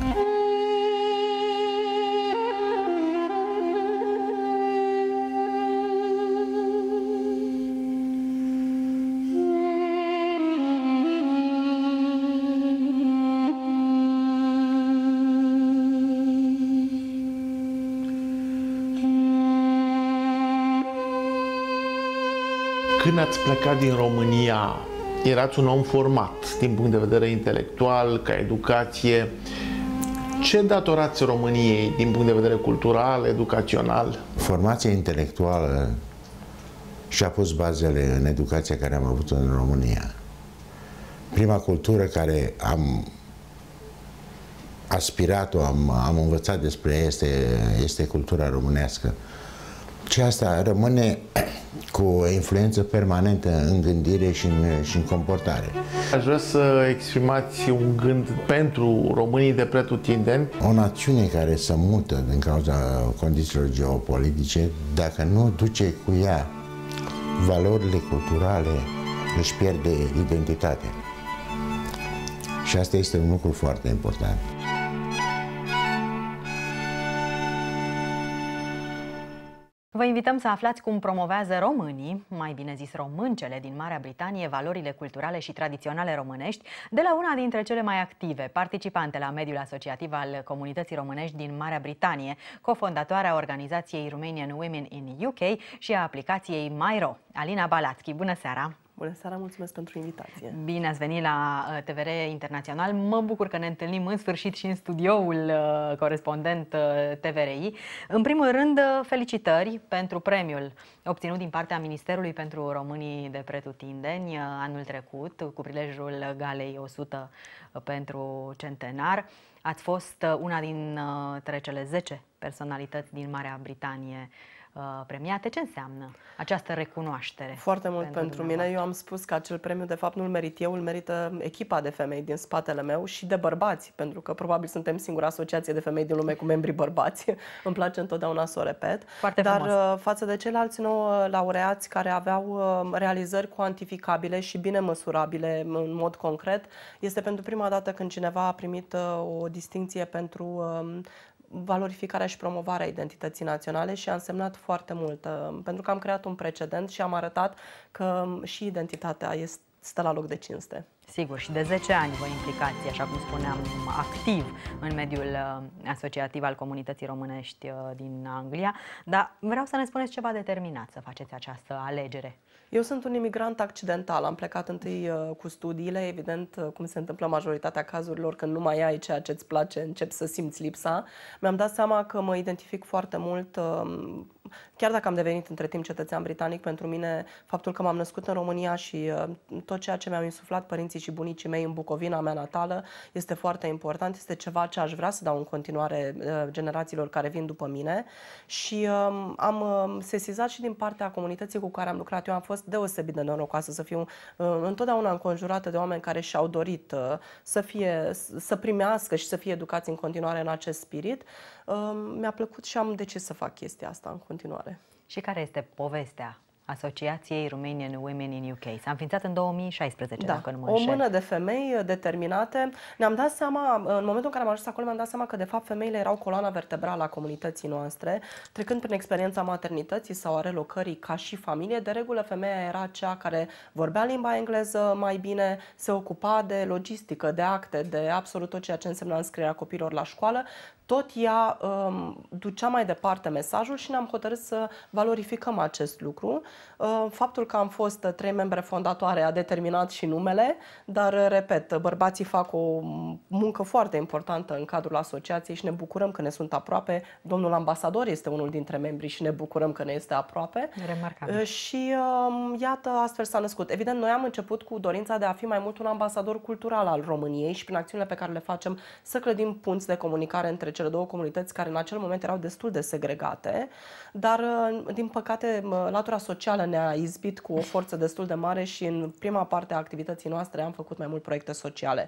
Speaker 3: Când ați plecat din România, erați un om format din punct de vedere intelectual, ca educație. Ce datorați României din punct de vedere cultural, educațional?
Speaker 4: Formația intelectuală și-a pus bazele în educația care am avut-o în România. Prima cultură care am aspirat-o, am, am învățat despre ea este, este cultura românească. Și asta rămâne cu o influență permanentă în gândire și în, și în comportare.
Speaker 3: Aș vrea să exprimați un gând pentru românii de pretutindeni.
Speaker 4: O națiune care se mută din cauza condițiilor geopolitice, dacă nu duce cu ea valorile culturale, își pierde identitatea. Și asta este un lucru foarte important.
Speaker 1: Vă invităm să aflați cum promovează românii, mai bine zis româncele din Marea Britanie, valorile culturale și tradiționale românești, de la una dintre cele mai active participante la mediul asociativ al comunității românești din Marea Britanie, cofondatoarea organizației Romanian Women in U K și a aplicației MyRo, Alina Balatski. Bună seara!
Speaker 5: Bună seara, mulțumesc pentru invitație.
Speaker 1: Bine ați venit la T V R Internațional. Mă bucur că ne întâlnim în sfârșit și în studioul corespondent T V R I. În primul rând, felicitări pentru premiul obținut din partea Ministerului pentru Românii de Pretutindeni anul trecut, cu prilejul Galei o sută pentru centenar. Ați fost una dintre cele zece personalități din Marea Britanie premiate. Ce înseamnă această recunoaștere?
Speaker 5: Foarte mult pentru, pentru mine. Eu am spus că acel premiu de fapt nu-l merit eu, îl merită echipa de femei din spatele meu și de bărbați, pentru că probabil suntem singura asociație de femei din lume cu membri bărbați. Îmi place întotdeauna să o repet.
Speaker 1: Foarte
Speaker 5: Dar
Speaker 1: frumos.
Speaker 5: Față de ceilalți nouă laureați care aveau realizări cuantificabile și bine măsurabile în mod concret, este pentru prima dată când cineva a primit o distincție pentru valorificarea și promovarea identității naționale și a însemnat foarte mult, pentru că am creat un precedent și am arătat că și identitatea este, stă la loc de cinste.
Speaker 1: Sigur, și de zece ani vă implicați, așa cum spuneam, activ în mediul asociativ al comunității românești din Anglia, dar vreau să ne spuneți ceva determinat să faceți această alegere.
Speaker 5: Eu sunt un imigrant accidental, am plecat întâi cu studiile, evident, cum se întâmplă majoritatea cazurilor, când nu mai ai ceea ce îți place, începi să simți lipsa. Mi-am dat seama că mă identific foarte mult, chiar dacă am devenit între timp cetățean britanic, pentru mine faptul că m-am născut în România și tot ceea ce mi-au insuflat părinții și bunicii mei în Bucovina mea natală este foarte important, este ceva ce aș vrea să dau în continuare generațiilor care vin după mine și am sesizat și din partea comunității cu care am lucrat. Eu am fost deosebit de norocoasă să fiu uh, întotdeauna înconjurată de oameni care și-au dorit uh, să fie, să primească și să fie educați în continuare în acest spirit. Uh, mi-a plăcut și am decis să fac chestia asta în continuare.
Speaker 1: Și care este povestea Asociației Romanian Women in U K? S-a înființat în două mii șaisprezece,
Speaker 5: da,
Speaker 1: dacă nu mă
Speaker 5: o
Speaker 1: înșel.
Speaker 5: mână de femei determinate. Ne-am dat seama, în momentul în care am ajuns acolo, mi-am dat seama că de fapt femeile erau coloana vertebrală a comunității noastre. Trecând prin experiența maternității sau a relocării ca și familie, de regulă femeia era cea care vorbea limba engleză mai bine, se ocupa de logistică, de acte, de absolut tot ceea ce însemna înscrierea copiilor la școală. Tot ea um, ducea mai departe mesajul și ne-am hotărât să valorificăm acest lucru. Uh, faptul că am fost trei membre fondatoare a determinat și numele, dar, repet, bărbații fac o muncă foarte importantă în cadrul asociației și ne bucurăm că ne sunt aproape. Domnul ambasador este unul dintre membrii și ne bucurăm că ne este aproape.
Speaker 1: Remarcabil.
Speaker 5: Uh, și um, iată, astfel s-a născut. Evident, noi am început cu dorința de a fi mai mult un ambasador cultural al României și prin acțiunile pe care le facem să clădim punți de comunicare între cele două comunități care în acel moment erau destul de segregate, dar din păcate latura socială ne-a izbit cu o forță destul de mare și în prima parte a activității noastre am făcut mai mult proiecte sociale.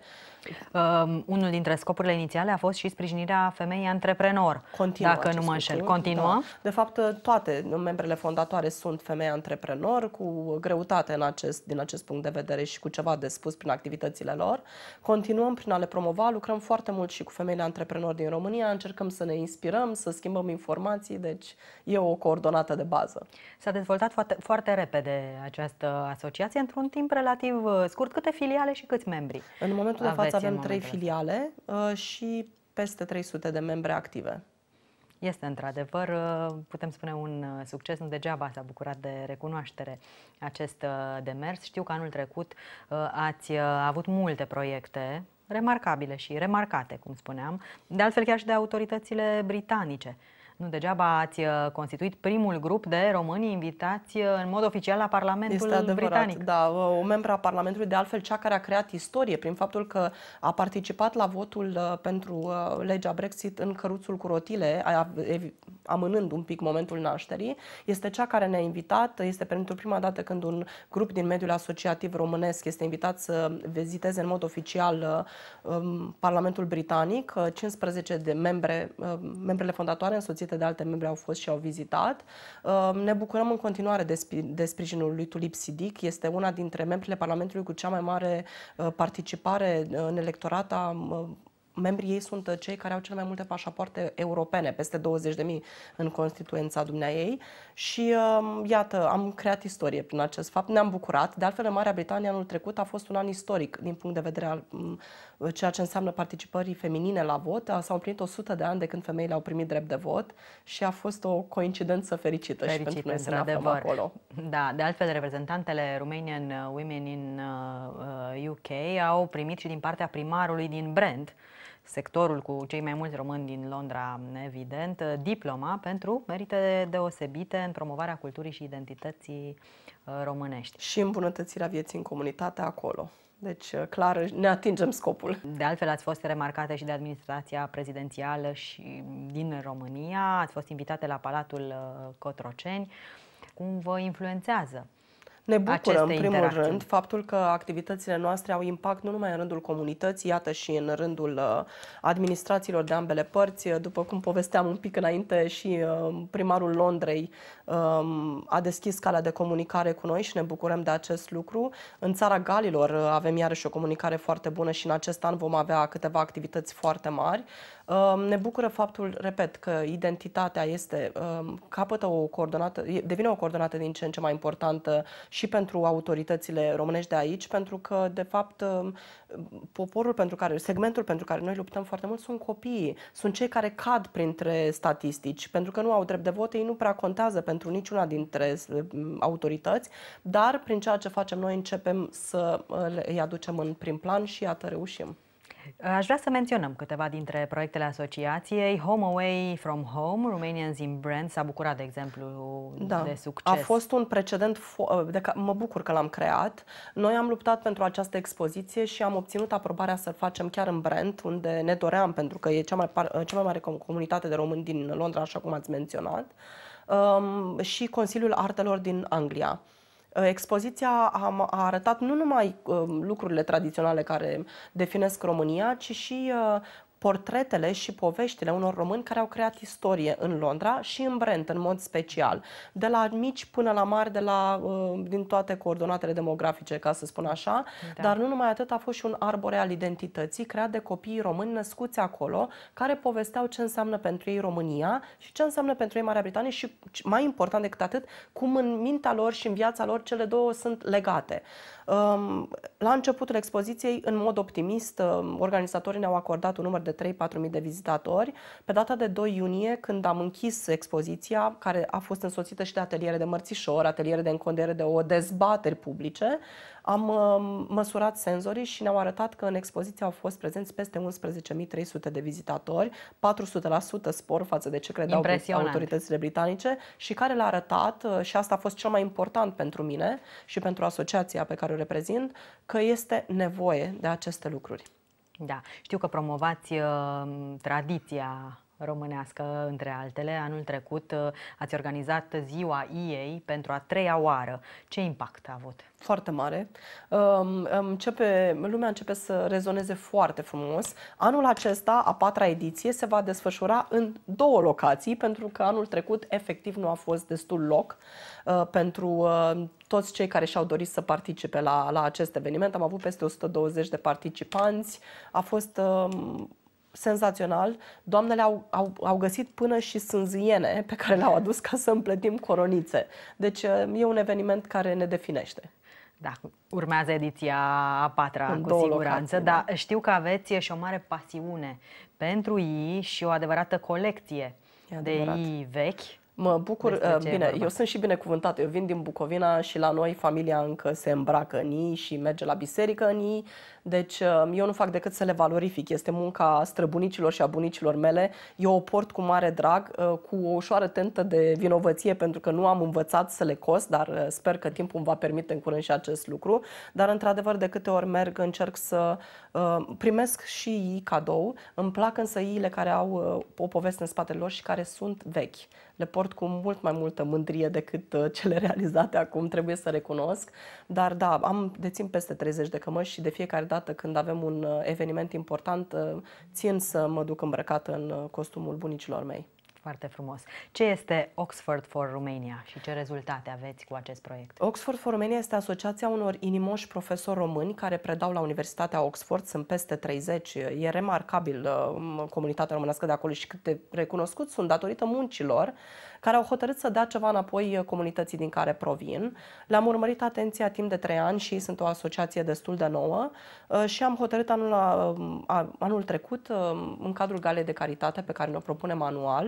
Speaker 1: Um, unul dintre scopurile inițiale a fost și sprijinirea femeii antreprenor,
Speaker 5: Continuă
Speaker 1: dacă nu mă înșel.
Speaker 5: Lucru.
Speaker 1: Continuă?
Speaker 5: Da. De fapt, toate membrele fondatoare sunt femei antreprenori, cu greutate în acest, din acest punct de vedere și cu ceva de spus prin activitățile lor. Continuăm prin a le promova, lucrăm foarte mult și cu femeile antreprenori din România, încercăm să ne inspirăm, să schimbăm informații, deci e o coordonată de bază.
Speaker 1: S-a dezvoltat foarte, foarte repede această asociație într-un timp relativ scurt. Câte filiale și câți membri?
Speaker 5: În momentul de față avem trei
Speaker 1: ăsta?
Speaker 5: filiale uh, și peste trei sute de membre active.
Speaker 1: Este într-adevăr, putem spune, un succes, nu degeaba s-a bucurat de recunoaștere acest demers. Știu că anul trecut ați avut multe proiecte remarcabile și remarcate, cum spuneam, de altfel chiar și de autoritățile britanice. Nu degeaba ați constituit primul grup de români invitați în mod oficial la Parlamentul
Speaker 5: este adevărat,
Speaker 1: britanic.
Speaker 5: Da, o membră a Parlamentului, de altfel cea care a creat istorie prin faptul că a participat la votul pentru legea Brexit în căruțul cu rotile, amânând un pic momentul nașterii, este cea care ne-a invitat. Este pentru prima dată când un grup din mediul asociativ românesc este invitat să viziteze în mod oficial Parlamentul britanic. cincisprezece de membre, membrele fondatoare însoțite de alte membre au fost și au vizitat. Ne bucurăm în continuare de, de sprijinul lui Tulip Siddiq. Este una dintre membrele Parlamentului cu cea mai mare participare în electorat a membrii ei sunt cei care au cele mai multe pașapoarte europene, peste douăzeci de mii în constituența dumneaei și iată, am creat istorie prin acest fapt, ne-am bucurat. De altfel, în Marea Britanie anul trecut a fost un an istoric din punct de vedere al ceea ce înseamnă participării feminine la vot. S-au împlinit o sută de ani de când femeile au primit drept de vot și a fost o coincidență fericită, fericită și pentru noi să ne aflăm acolo.
Speaker 1: Da, de altfel, reprezentantele Romanian Women in U K au primit și din partea primarului din Brent, sectorul cu cei mai mulți români din Londra, evident, diploma pentru merite deosebite în promovarea culturii și identității românești.
Speaker 5: Și îmbunătățirea vieții în comunitate acolo. Deci, clar, ne atingem scopul.
Speaker 1: De altfel, ați fost remarcate și de administrația prezidențială și din România, ați fost invitate la Palatul Cotroceni. Cum vă influențează
Speaker 5: Ne bucură, în primul
Speaker 1: interacțiuni?
Speaker 5: rând, faptul că activitățile noastre au impact nu numai în rândul comunității, iată și în rândul administrațiilor de ambele părți. După cum povesteam un pic înainte, și primarul Londrei a deschis calea de comunicare cu noi și ne bucurăm de acest lucru. În Țara Galilor avem iarăși o comunicare foarte bună și în acest an vom avea câteva activități foarte mari. Ne bucură faptul, repet, că identitatea este, capătă o coordonată, devine o coordonată din ce în ce mai importantă și pentru autoritățile românești de aici, pentru că, de fapt, poporul pentru care, segmentul pentru care noi luptăm foarte mult sunt copiii, sunt cei care cad printre statistici, pentru că nu au drept de vot, ei nu prea contează pentru niciuna dintre autorități, dar prin ceea ce facem noi începem să îi aducem în prim plan și iată reușim.
Speaker 1: Aș vrea să menționăm câteva dintre proiectele asociației. Home Away from Home, Romanians in Brand, s-a bucurat, de exemplu,
Speaker 5: da,
Speaker 1: de succes.
Speaker 5: A fost un precedent, de ca, mă bucur că l-am creat. Noi am luptat pentru această expoziție și am obținut aprobarea să facem chiar în Brent, unde ne doream, pentru că e cea mai, cea mai mare comunitate de români din Londra, așa cum ați menționat, um, și Consiliul Artelor din Anglia. Expoziția a arătat nu numai lucrurile tradiționale care definesc România, ci și portretele și poveștile unor români care au creat istorie în Londra și în Brent în mod special. De la mici până la mari, de la, din toate coordonatele demografice, ca să spun așa. Da. Dar nu numai atât, a fost și un arbore al identității creat de copiii români născuți acolo, care povesteau ce înseamnă pentru ei România și ce înseamnă pentru ei Marea Britanie și, mai important decât atât, cum în mintea lor și în viața lor cele două sunt legate. La începutul expoziției, în mod optimist, organizatorii ne-au acordat un număr de trei patru mii de vizitatori. Pe data de doi iunie, când am închis expoziția, care a fost însoțită și de ateliere de mărțișor, ateliere de încondere, de o dezbateri publice, am uh, măsurat senzorii și ne-au arătat că în expoziție au fost prezenți peste unsprezece mii trei sute de vizitatori, patru sute la sută spor față de ce credeau autoritățile britanice și care le-a arătat, uh, și asta a fost cel mai important pentru mine și pentru asociația pe care o reprezint, că este nevoie de aceste lucruri.
Speaker 1: Da, știu că promovați uh, tradiția românească, între altele. Anul trecut uh, ați organizat ziua ei pentru a treia oară. Ce impact a avut?
Speaker 5: Foarte mare. Um, începe, lumea începe să rezoneze foarte frumos. Anul acesta, a patra ediție, se va desfășura în două locații, pentru că anul trecut efectiv nu a fost destul loc uh, pentru uh, toți cei care și-au dorit să participe la, la acest eveniment. Am avut peste o sută douăzeci de participanți. A fost uh, senzațional. Doamnele au, au, au găsit până și sânziene pe care le-au adus ca să împletim coronițe. Deci e un eveniment care ne definește.
Speaker 1: Da, urmează ediția a patra,
Speaker 5: în
Speaker 1: cu siguranță,
Speaker 5: locații,
Speaker 1: dar
Speaker 5: da.
Speaker 1: Știu că aveți și o mare pasiune pentru ei și o adevărată colecție de ei vechi.
Speaker 5: Mă bucur, bine, eu sunt și binecuvântată, eu vin din Bucovina și la noi familia încă se îmbracă în ei și merge la biserică în ei, deci eu nu fac decât să le valorific, este munca străbunicilor și a bunicilor mele, eu o port cu mare drag, cu o ușoară tentă de vinovăție pentru că nu am învățat să le cos, dar sper că timpul îmi va permite în curând și acest lucru, dar într-adevăr de câte ori merg încerc să uh, primesc și ei cadou, îmi plac însă iile care au uh, o poveste în spatele lor și care sunt vechi. Le port cu mult mai multă mândrie decât cele realizate acum, trebuie să recunosc. Dar da, am dețin peste treizeci de cămăși și de fiecare dată când avem un eveniment important, țin să mă duc îmbrăcată în costumul bunicilor mei.
Speaker 1: Foarte frumos. Ce este Oxford for Romania și ce rezultate aveți cu acest proiect?
Speaker 5: Oxford for Romania este asociația unor inimoși profesori români care predau la Universitatea Oxford, sunt peste treizeci. E remarcabil comunitatea românească de acolo și cât de recunoscut sunt datorită muncilor, care au hotărât să dea ceva înapoi comunității din care provin. Le-am urmărit atenția timp de trei ani și sunt o asociație destul de nouă și am hotărât anul, anul trecut, în cadrul Galei de Caritate pe care ne-o propunem anual,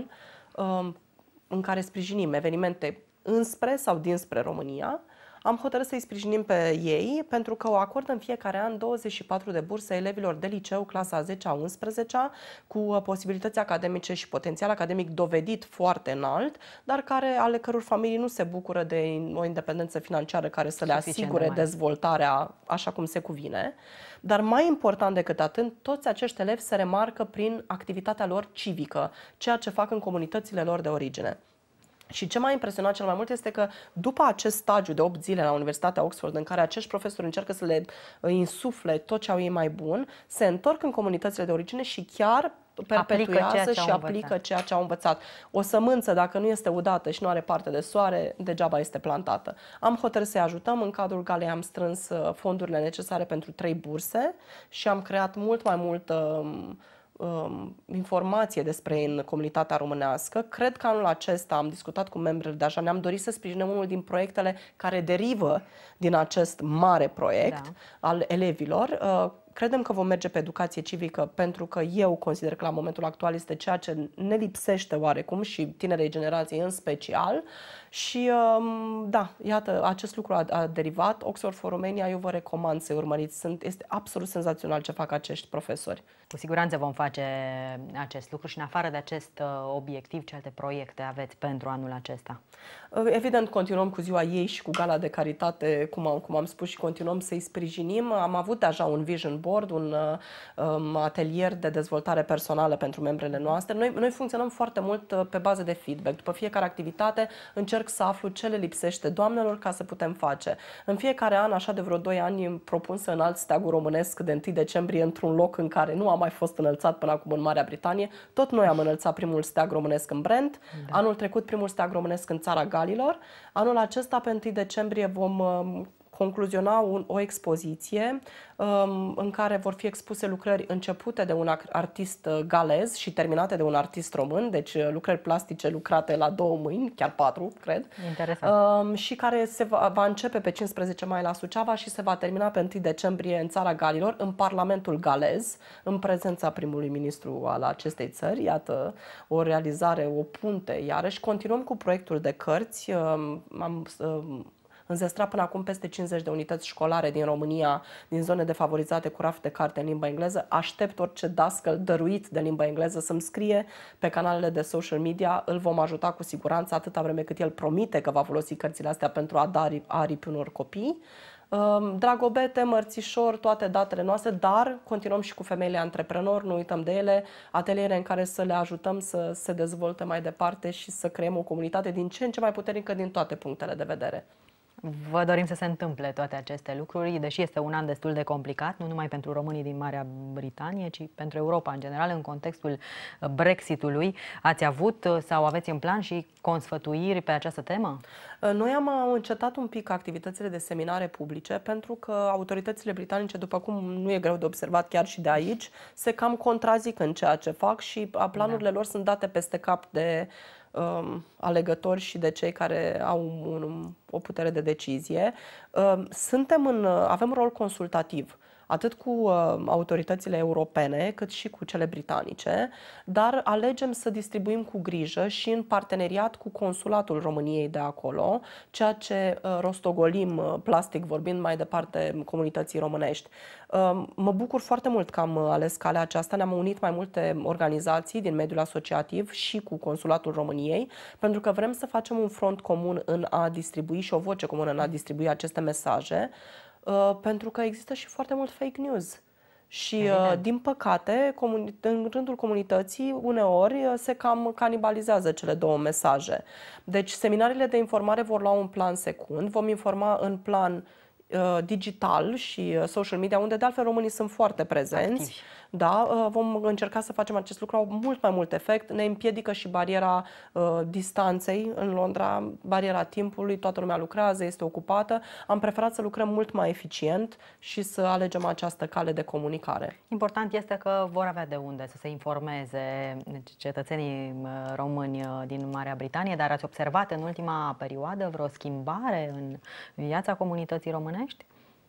Speaker 5: în care sprijinim evenimente înspre sau dinspre România, am hotărât să-i sprijinim pe ei pentru că o acordă în fiecare an douăzeci și patru de burse elevilor de liceu, clasa a zecea, a unsprezecea, cu posibilități academice și potențial academic dovedit foarte înalt, dar care, ale căror familii nu se bucură de o independență financiară care să le asigure dezvoltarea așa cum se cuvine. Dar mai important decât atât, toți acești elevi se remarcă prin activitatea lor civică, ceea ce fac în comunitățile lor de origine. Și ce m-a impresionat cel mai mult este că după acest stagiu de opt zile la Universitatea Oxford, în care acești profesori încearcă să le insufle tot ce au ei mai bun, se întorc în comunitățile de origine și chiar perpetuează și aplică ceea ce au învățat. O sămânță, dacă nu este udată și nu are parte de soare, degeaba este plantată. Am hotărât să-i ajutăm. În cadrul galei am strâns fondurile necesare pentru trei burse și am creat mult mai mult informație despre ei în comunitatea românească. Cred că anul acesta am discutat cu membrii de așa, ne-am dorit să sprijinim unul din proiectele care derivă din acest mare proiect da. al elevilor. Credem că vom merge pe educație civică pentru că eu consider că la momentul actual este ceea ce ne lipsește oarecum și tinerei generații în special. Și da, iată, acest lucru a, a derivat. Oxford for Romania, eu vă recomand să urmăriți. Sunt, este absolut senzațional ce fac acești profesori.
Speaker 1: Cu siguranță vom face acest lucru și în afară de acest obiectiv, ce alte proiecte aveți pentru anul acesta?
Speaker 5: Evident, continuăm cu ziua ei și cu gala de caritate, cum am, cum am spus, și continuăm să-i sprijinim. Am avut deja un vision board, un um, atelier de dezvoltare personală pentru membrele noastre. Noi, noi funcționăm foarte mult pe bază de feedback. După fiecare activitate încerc să aflu ce le lipsește doamnelor ca să putem face. În fiecare an, așa de vreo doi ani, îmi propun să înalt steagul românesc de întâi decembrie într-un loc în care nu a mai fost înălțat până acum în Marea Britanie. Tot noi am înălțat primul steag românesc în Brent, da. Anul trecut primul steag românesc în Țara Galilor. Anul acesta, pe întâi decembrie, vom concluziona un, o expoziție um, în care vor fi expuse lucrări începute de un artist galez și terminate de un artist român, deci lucrări plastice lucrate la două mâini, chiar patru, cred.
Speaker 1: Interesant.
Speaker 5: Um, și care se va, va începe pe cincisprezece mai la Suceava și se va termina pe întâi decembrie în Țara Galilor, în Parlamentul galez, în prezența primului ministru al acestei țări. Iată, o realizare, o punte, iarăși. Continuăm cu proiectul de cărți. Um, am, um, înzestrat până acum peste cincizeci de unități școlare din România, din zone defavorizate cu raft de carte în limba engleză. Aștept orice dascăl dăruit de limba engleză să-mi scrie pe canalele de social media. Îl vom ajuta cu siguranță atâta vreme cât el promite că va folosi cărțile astea pentru a da aripi unor copii. Dragobete, mărțișor, toate datele noastre, dar continuăm și cu femeile antreprenori, nu uităm de ele, ateliere în care să le ajutăm să se dezvolte mai departe și să creăm o comunitate din ce în ce mai puternică din toate punctele de vedere.
Speaker 1: Vă dorim să se întâmple toate aceste lucruri, deși este un an destul de complicat, nu numai pentru românii din Marea Britanie, ci pentru Europa în general, în contextul Brexitului. Ați avut sau aveți în plan și consfătuiri pe această temă?
Speaker 5: Noi am încetat un pic activitățile de seminare publice pentru că autoritățile britanice, după cum nu e greu de observat chiar și de aici, se cam contrazic în ceea ce fac și planurile da. lor sunt date peste cap de Um, alegători și de cei care au un, o putere de decizie. Um, suntem în, avem un rol consultativ. atât cu uh, autoritățile europene, cât și cu cele britanice, dar alegem să distribuim cu grijă și în parteneriat cu Consulatul României de acolo, ceea ce uh, rostogolim, uh, plastic vorbind, mai departe comunității românești. Uh, mă bucur foarte mult că am ales calea aceasta, ne-am unit mai multe organizații din mediul asociativ și cu Consulatul României, pentru că vrem să facem un front comun în a distribui și o voce comună în a distribui aceste mesaje, uh, pentru că există și foarte mult fake news. Și, uh, din păcate, în rândul comunității, uneori se cam canibalizează cele două mesaje. Deci, seminariile de informare vor lua un plan secund, vom informa în plan uh, digital și uh, social media, unde de altfel românii sunt foarte prezenți. Activi. Da, vom încerca să facem acest lucru, au mult mai mult efect, ne împiedică și bariera uh, distanței în Londra, bariera timpului, toată lumea lucrează, este ocupată. Am preferat să lucrăm mult mai eficient și să alegem această cale de comunicare.
Speaker 1: Important este că vor avea de unde să se informeze cetățenii români din Marea Britanie, dar ați observat în ultima perioadă vreo schimbare în viața comunității românești?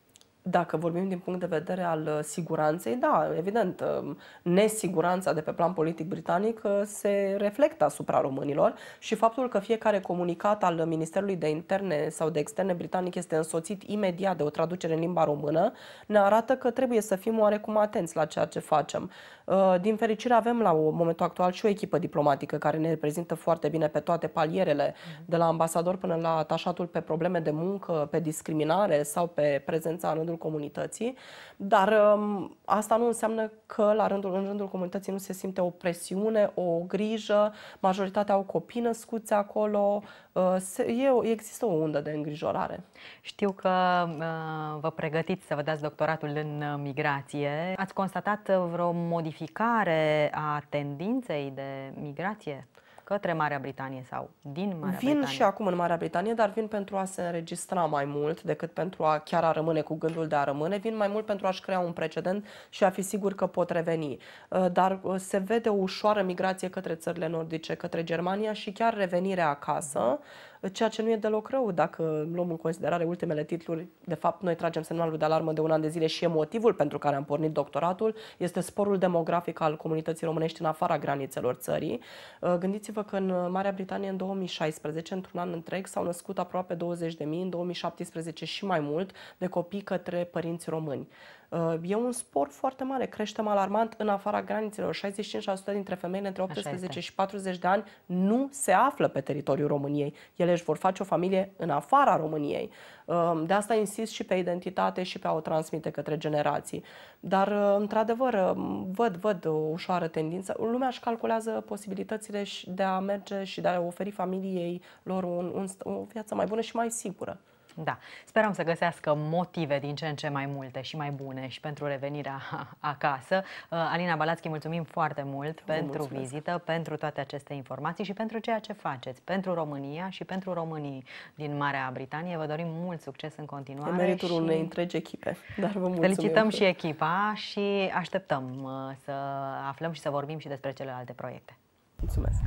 Speaker 5: Dacă vorbim din punct de vedere al siguranței, da, evident, nesiguranța de pe plan politic britanic se reflectă asupra românilor și faptul că fiecare comunicat al Ministerului de Interne sau de Externe britanic este însoțit imediat de o traducere în limba română, ne arată că trebuie să fim oarecum atenți la ceea ce facem. Din fericire avem la momentul actual și o echipă diplomatică care ne reprezintă foarte bine pe toate palierele, de la ambasador până la atașatul pe probleme de muncă, pe discriminare sau pe prezența în rândul comunității, dar um, asta nu înseamnă că la rândul, în rândul comunității nu se simte o presiune, o grijă, majoritatea au copii născuți acolo, uh, se, e, există o undă de îngrijorare.
Speaker 1: Știu că uh, vă pregătiți să vă dați doctoratul în migrație. Ați constatat vreo modificare a tendinței de migrație către Marea Britanie sau din Marea
Speaker 5: Vin
Speaker 1: Britanie?
Speaker 5: și acum în Marea Britanie, dar vin pentru a se înregistra mai mult decât pentru a chiar a rămâne cu gândul de a rămâne. Vin mai mult pentru a-și crea un precedent și a fi sigur că pot reveni. Dar se vede o ușoară migrație către țările nordice, către Germania și chiar revenirea acasă, ceea ce nu e deloc rău dacă luăm în considerare ultimele titluri. De fapt, noi tragem semnalul de alarmă de un an de zile și e motivul pentru care am pornit doctoratul. Este sporul demografic al comunității românești în afara granițelor țării. Gândiți-vă că în Marea Britanie în două mii șaisprezece, într-un an întreg, s-au născut aproape douăzeci de mii, în două mii șaptesprezece și mai mult, de copii către părinți români. E un spor foarte mare, creștem alarmant în afara granițelor. șaizeci și cinci la sută dintre femeile între optsprezece și patruzeci de ani nu se află pe teritoriul României. Ele își vor face o familie în afara României. De asta insist și pe identitate și pe a o transmite către generații. Dar, într-adevăr, văd, văd o ușoară tendință. Lumea își calculează posibilitățile de a merge și de a oferi familiei lor un, un, o viață mai bună și mai sigură.
Speaker 1: Da, sperăm să găsească motive din ce în ce mai multe și mai bune și pentru revenirea acasă. Alina Balațchi, mulțumim foarte mult Vă pentru mulțumesc. vizită, pentru toate aceste informații și pentru ceea ce faceți pentru România și pentru românii din Marea Britanie. Vă dorim mult succes în continuare.
Speaker 5: E meritul
Speaker 1: și...
Speaker 5: unei întregi echipe. Dar vă mulțumim.
Speaker 1: Felicităm și echipa și așteptăm să aflăm și să vorbim și despre celelalte proiecte.
Speaker 5: Mulțumesc!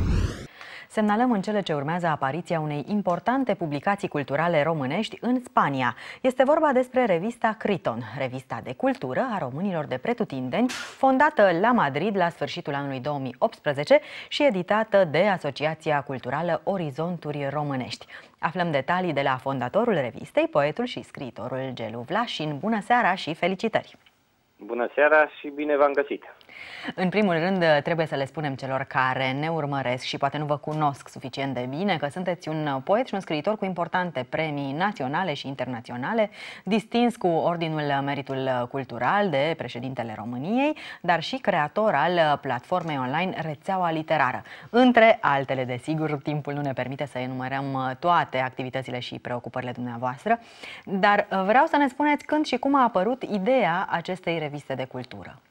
Speaker 1: Semnalăm în cele ce urmează apariția unei importante publicații culturale românești în Spania. Este vorba despre revista Criton, revista de cultură a românilor de pretutindeni, fondată la Madrid la sfârșitul anului două mii optsprezece și editată de Asociația Culturală Orizonturi Românești. Aflăm detalii de la fondatorul revistei, poetul și scriitorul Gelu Vlașin. Bună seara și felicitări!
Speaker 6: Bună seara și bine v-am găsit!
Speaker 1: În primul rând, trebuie să le spunem celor care ne urmăresc și poate nu vă cunosc suficient de bine că sunteți un poet și un scriitor cu importante premii naționale și internaționale, distins cu Ordinul Meritul Cultural de președintele României, dar și creator al platformei online Rețeaua Literară. Între altele, desigur, timpul nu ne permite să enumerăm toate activitățile și preocupările dumneavoastră, dar vreau să ne spuneți când și cum a apărut ideea acestei reviste de cultură.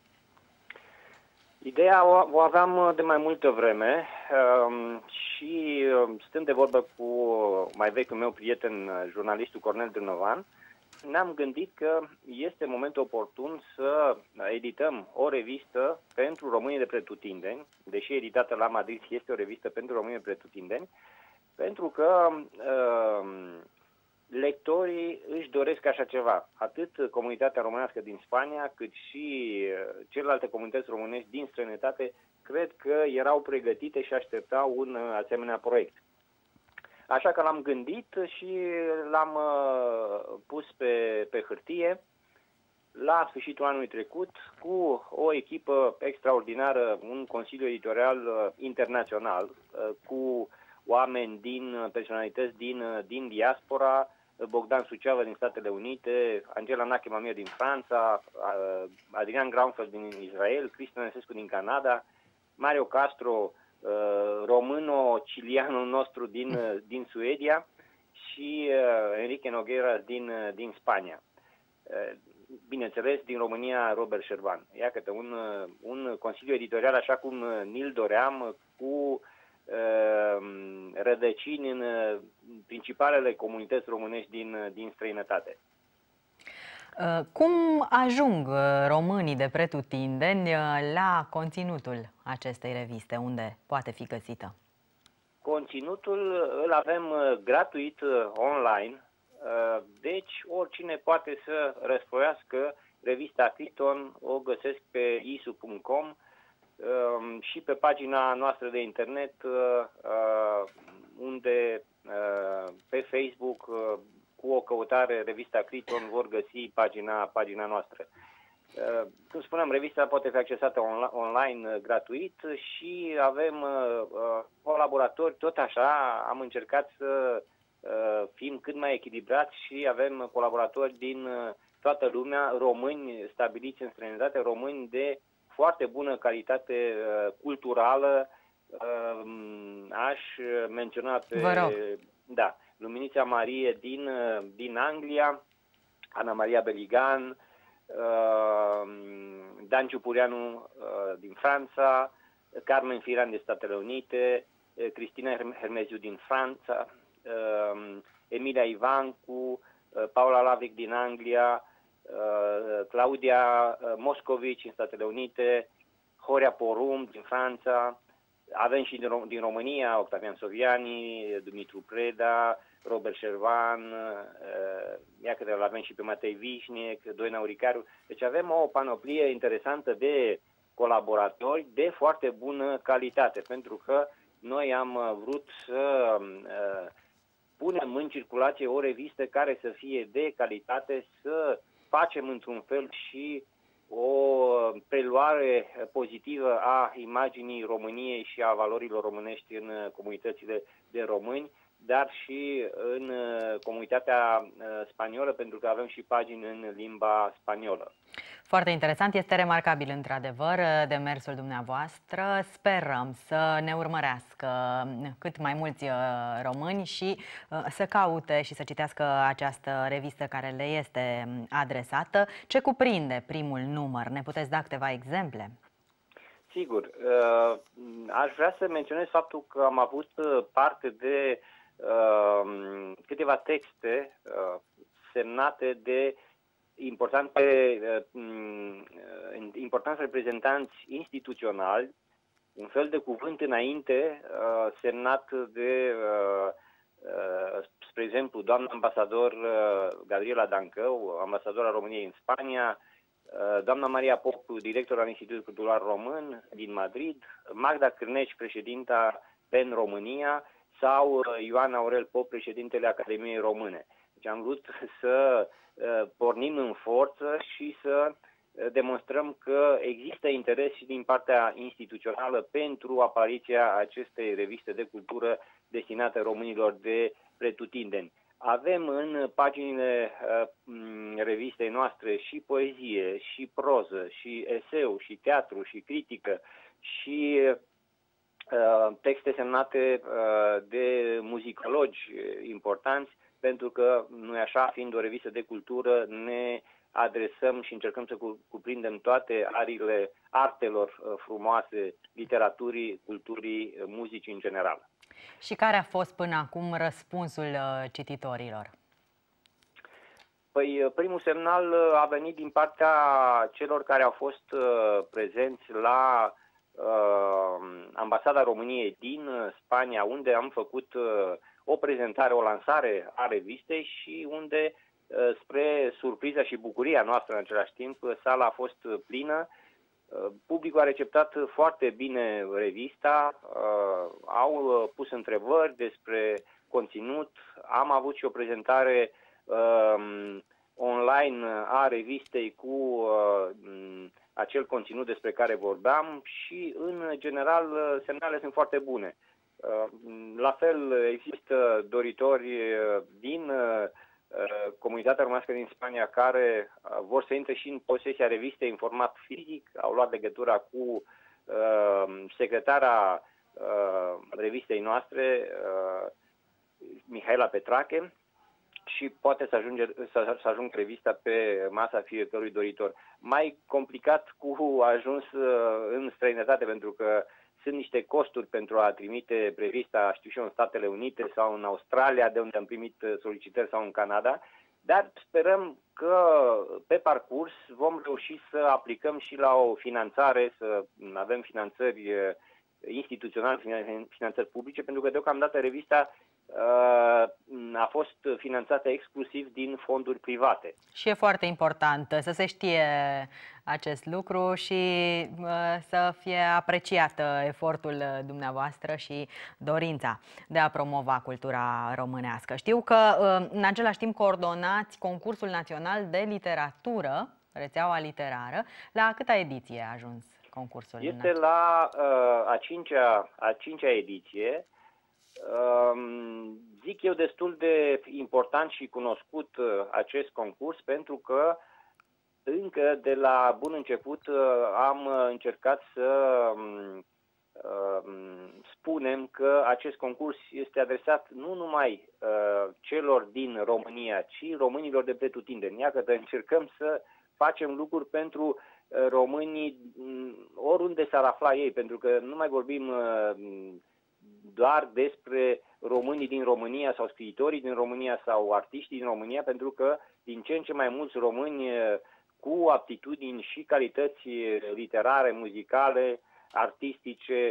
Speaker 6: Ideea o, o aveam de mai multă vreme um, și stând de vorbă cu mai vechiul meu prieten, jurnalistul Cornel Dânovan, ne-am gândit că este momentul oportun să edităm o revistă pentru românii de pretutindeni, deși editată la Madrid, este o revistă pentru românii de pretutindeni, pentru că um, lectorii își doresc așa ceva. Atât comunitatea românească din Spania, cât și celelalte comunități românești din străinătate, cred că erau pregătite și așteptau un asemenea proiect. Așa că l-am gândit și l-am uh, pus pe, pe hârtie la sfârșitul anului trecut cu o echipă extraordinară, un consiliu editorial uh, internațional, uh, cu oameni din personalități din, din diaspora, Bogdan Suceavă din Statele Unite, Angela Nachemamir din Franța, Adrian Graunfeld din Israel, Cristian Esescu din Canada, Mario Castro, româno-cilianul nostru din, din Suedia și Enrique Nogueira din, din Spania. Bineînțeles, din România, Robert Șerban. Iată, un, un consiliu editorial așa cum ni-l doream, cu rădăcini în principalele comunități românești din, din străinătate.
Speaker 1: Cum ajung românii de pretutindeni la conținutul acestei reviste, unde poate fi găsită?
Speaker 6: Conținutul îl avem gratuit online, deci oricine poate să răsfoiască revista Criton, o găsesc pe isu punct com și pe pagina noastră de internet, unde pe Facebook, cu o căutare revista Criton, vor găsi pagina, pagina noastră. Cum spuneam, revista poate fi accesată online gratuit și avem colaboratori, tot așa, am încercat să fim cât mai echilibrați și avem colaboratori din toată lumea, români stabiliți în străinătate, români de foarte bună calitate uh, culturală. Uh, aș menționa pe da, Luminița Marie din, uh, din Anglia, Ana Maria Beligan, uh, Dan Ciupureanu uh, din Franța, Carmen Firan din Statele Unite, uh, Cristina Hermeziu din Franța, uh, Emilia Ivancu, uh, Paula Lavic din Anglia, Claudia Moscovici în Statele Unite, Horia Porum din Franța, avem și din, Rom din România Octavian Soviani, Dumitru Preda, Robert Șervan, iată că avem și pe Matei Vișnec, Doina Uricariu. Deci avem o panoplie interesantă de colaboratori de foarte bună calitate, pentru că noi am vrut să punem în circulație o revistă care să fie de calitate, să facem într-un fel și o preluare pozitivă a imaginii României și a valorilor românești în comunitățile de români, dar și în comunitatea spaniolă, pentru că avem și pagini în limba spaniolă.
Speaker 1: Foarte interesant, este remarcabil într-adevăr demersul dumneavoastră. Sperăm să ne urmărească cât mai mulți români și să caute și să citească această revistă care le este adresată. Ce cuprinde primul număr? Ne puteți da câteva exemple?
Speaker 6: Sigur. Aș vrea să menționez faptul că am avut parte de câteva texte semnate de importante, importanți reprezentanți instituționali, un fel de cuvânt înainte, semnat de, spre exemplu, doamna ambasador Gabriela Dancău, ambasadora României în Spania, doamna Maria Pop, director al Institutului Cultural Român din Madrid, Magda Cârneci, președinta P E N România, sau Ioan Aurel Pop, președintele Academiei Române. Deci am vrut să pornim în forță și să demonstrăm că există interes și din partea instituțională pentru apariția acestei reviste de cultură destinate românilor de pretutindeni. Avem în paginile revistei noastre și poezie, și proză, și eseu, și teatru, și critică, și texte semnate de muzicologi importanți, pentru că noi așa, fiind o revistă de cultură, ne adresăm și încercăm să cuprindem toate ariile artelor frumoase, literaturii, culturii, muzicii în general.
Speaker 1: Și care a fost până acum răspunsul cititorilor?
Speaker 6: Păi, primul semnal a venit din partea celor care au fost prezenți la uh, Ambasada României din Spania, unde am făcut uh, o prezentare, o lansare a revistei și unde, spre surpriza și bucuria noastră în același timp, sala a fost plină. Publicul a receptat foarte bine revista, au pus întrebări despre conținut, am avut și o prezentare online a revistei cu acel conținut despre care vorbeam și, în general, semnalele sunt foarte bune. La fel, există doritori din comunitatea românească din Spania care vor să intre și în posesia revistei în format fizic, au luat legătura cu secretara revistei noastre, Mihaela Petrache, și poate să, ajunge, să, să ajungă revista pe masa fiecărui doritor. Mai complicat cu ajuns în străinătate, pentru că sunt niște costuri pentru a trimite revista, știu și eu, în Statele Unite sau în Australia, de unde am primit solicitări, sau în Canada, dar sperăm că pe parcurs vom reuși să aplicăm și la o finanțare, să avem finanțări instituționale, finanțări publice, pentru că deocamdată revista a fost finanțată exclusiv din fonduri private.
Speaker 1: Și e foarte important să se știe acest lucru și să fie apreciat efortul dumneavoastră și dorința de a promova cultura românească. Știu că în același timp coordonați concursul național de literatură, rețeaua literară. La câta ediție a ajuns concursul?
Speaker 6: Este la uh, a, cincea, a cincea ediție. Zic eu destul de important și cunoscut acest concurs, pentru că încă de la bun început am încercat să spunem că acest concurs este adresat nu numai celor din România, ci românilor de pretutindeni. Iată, încercăm să facem lucruri pentru românii oriunde s-ar afla ei, pentru că nu mai vorbim doar despre românii din România sau scriitorii din România sau artiștii din România, pentru că din ce în ce mai mulți români cu aptitudini și calități literare, muzicale, artistice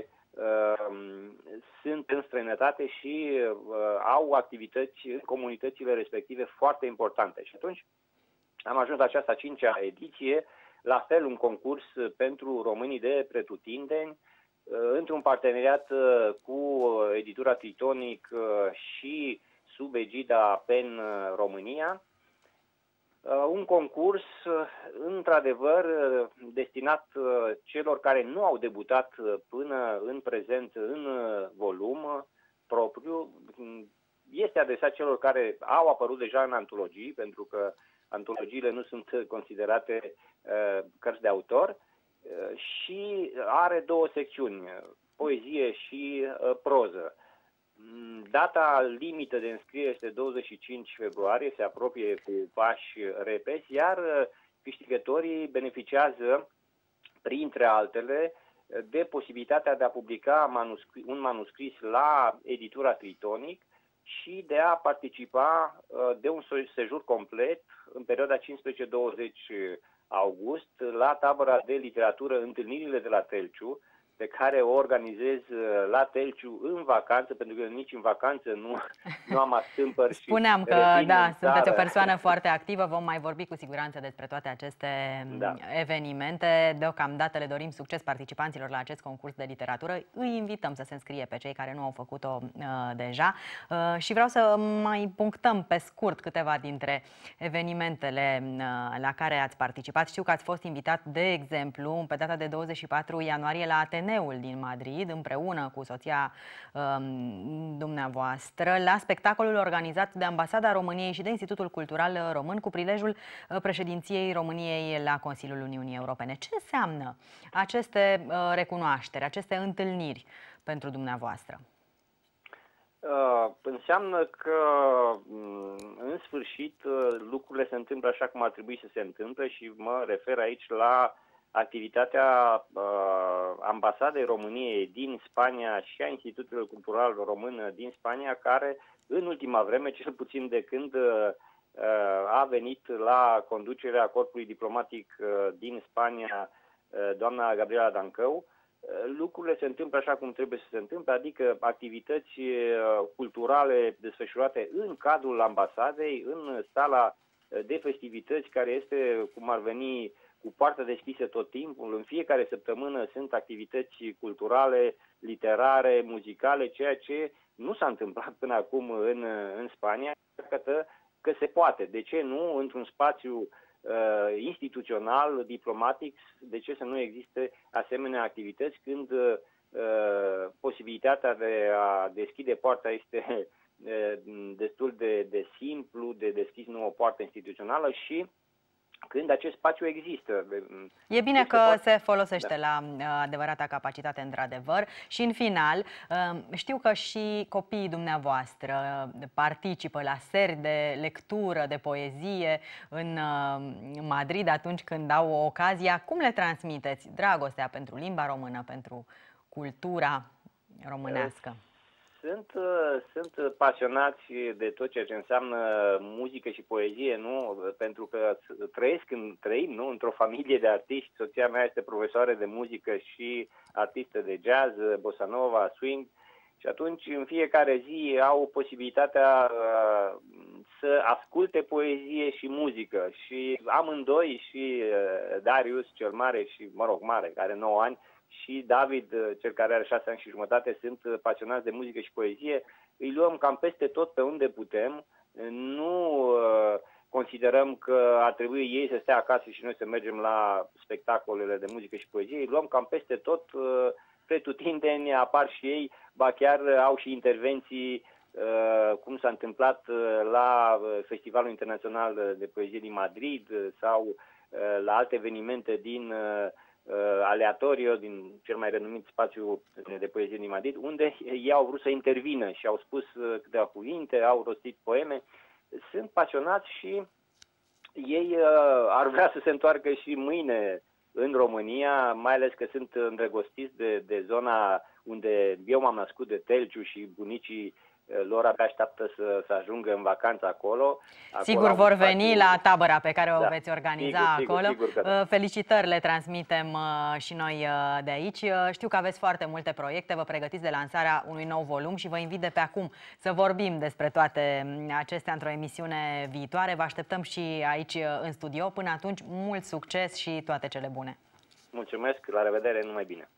Speaker 6: sunt în străinătate și au activități în comunitățile respective foarte importante. Și atunci am ajuns la această a cincea ediție, la fel un concurs pentru românii de pretutindeni, într-un parteneriat cu editura Tritonic și sub egida PEN România. Un concurs, într-adevăr, destinat celor care nu au debutat până în prezent în volum propriu. Este adresat celor care au apărut deja în antologii, pentru că antologiile nu sunt considerate cărți de autor, și are două secțiuni, poezie și proză. Data limită de înscriere este douăzeci și cinci februarie, se apropie cu pași repezi, iar câștigătorii beneficiază, printre altele, de posibilitatea de a publica manuscris, un manuscris la editura Tritonic și de a participa de un sejur complet în perioada cincisprezece douăzeci august la tabăra de literatură Întâlnirile de la Telciu, pe care o organizez la Telciu în vacanță, pentru că nici în vacanță nu, nu am astâmpări.
Speaker 1: Spuneam că, da, sunteți o persoană foarte activă, vom mai vorbi cu siguranță despre toate aceste da. evenimente. Deocamdată le dorim succes participanților la acest concurs de literatură. Îi invităm să se înscrie pe cei care nu au făcut-o uh, deja. Uh, și vreau să mai punctăm pe scurt câteva dintre evenimentele uh, la care ați participat. Știu că ați fost invitat, de exemplu, pe data de douăzeci și patru ianuarie la Ateneul din Madrid, împreună cu soția um, dumneavoastră, la spectacolul organizat de Ambasada României și de Institutul Cultural Român cu prilejul președinției României la Consiliul Uniunii Europene. Ce înseamnă aceste uh, recunoașteri, aceste întâlniri pentru dumneavoastră?
Speaker 6: Uh, înseamnă că, în sfârșit, lucrurile se întâmplă așa cum ar trebui să se întâmple și mă refer aici la activitatea uh, Ambasadei României din Spania și a Institutului Cultural Român din Spania, care în ultima vreme, cel puțin de când uh, a venit la conducerea corpului diplomatic uh, din Spania uh, doamna Gabriela Dancău, lucrurile se întâmplă așa cum trebuie să se întâmple, adică activități culturale desfășurate în cadrul ambasadei, în sala de festivități, care este, cum ar veni, cu poartă deschisă tot timpul. În fiecare săptămână sunt activități culturale, literare, muzicale, ceea ce nu s-a întâmplat până acum în, în Spania, că, că se poate. De ce nu într-un spațiu uh, instituțional, diplomatic, de ce să nu existe asemenea activități când uh, posibilitatea de a deschide poarta este uh, destul de, de simplu, de deschis nu o poartă instituțională și când acest spațiu există.
Speaker 1: E bine că se folosește la adevărata capacitate, într-adevăr. Și în final, știu că și copiii dumneavoastră participă la seri de lectură, de poezie în Madrid atunci când au o ocazia. Cum le transmiteți dragostea pentru limba română, pentru cultura românească?
Speaker 6: Sunt, sunt pasionați de tot ceea ce înseamnă muzică și poezie, nu? Pentru că trăiesc în, trăim, nu? Într-o familie de artiști. Soția mea este profesoară de muzică și artistă de jazz, bossa nova, swing. Și atunci, în fiecare zi, au posibilitatea uh, să asculte poezie și muzică. Și amândoi, și uh, Darius, cel mare, și, mă rog, mare, care are nouă ani, și David, cel care are șase ani și jumătate, sunt pasionați de muzică și poezie. Îi luăm cam peste tot pe unde putem. Nu uh, considerăm că ar trebui ei să stea acasă și noi să mergem la spectacolele de muzică și poezie. Îi luăm cam peste tot, uh, pretutindeni, apar și ei, ba chiar au și intervenții, uh, cum s-a întâmplat uh, la Festivalul Internațional de Poezie din Madrid uh, sau uh, la alte evenimente din uh, Aleatorio, din cel mai renumit spațiu de poezie din Madrid, unde ei au vrut să intervină și au spus câteva cuvinte, au rostit poeme. Sunt pasionați și ei ar vrea să se întoarcă și mâine în România, mai ales că sunt îndrăgostiți de, de zona unde eu m-am născut, de Telciu, și bunicii lor abia așteaptă să, să ajungă în vacanță acolo.
Speaker 1: Sigur acolo vor veni spațiu... la tabăra pe care o da, veți organiza
Speaker 6: sigur,
Speaker 1: acolo.
Speaker 6: Sigur, sigur da.
Speaker 1: Felicitări le transmitem și noi de aici. Știu că aveți foarte multe proiecte, vă pregătiți de lansarea unui nou volum și vă invit de pe acum să vorbim despre toate acestea într-o emisiune viitoare. Vă așteptăm și aici în studio. Până atunci, mult succes și toate cele bune!
Speaker 6: Mulțumesc, la revedere, numai bine!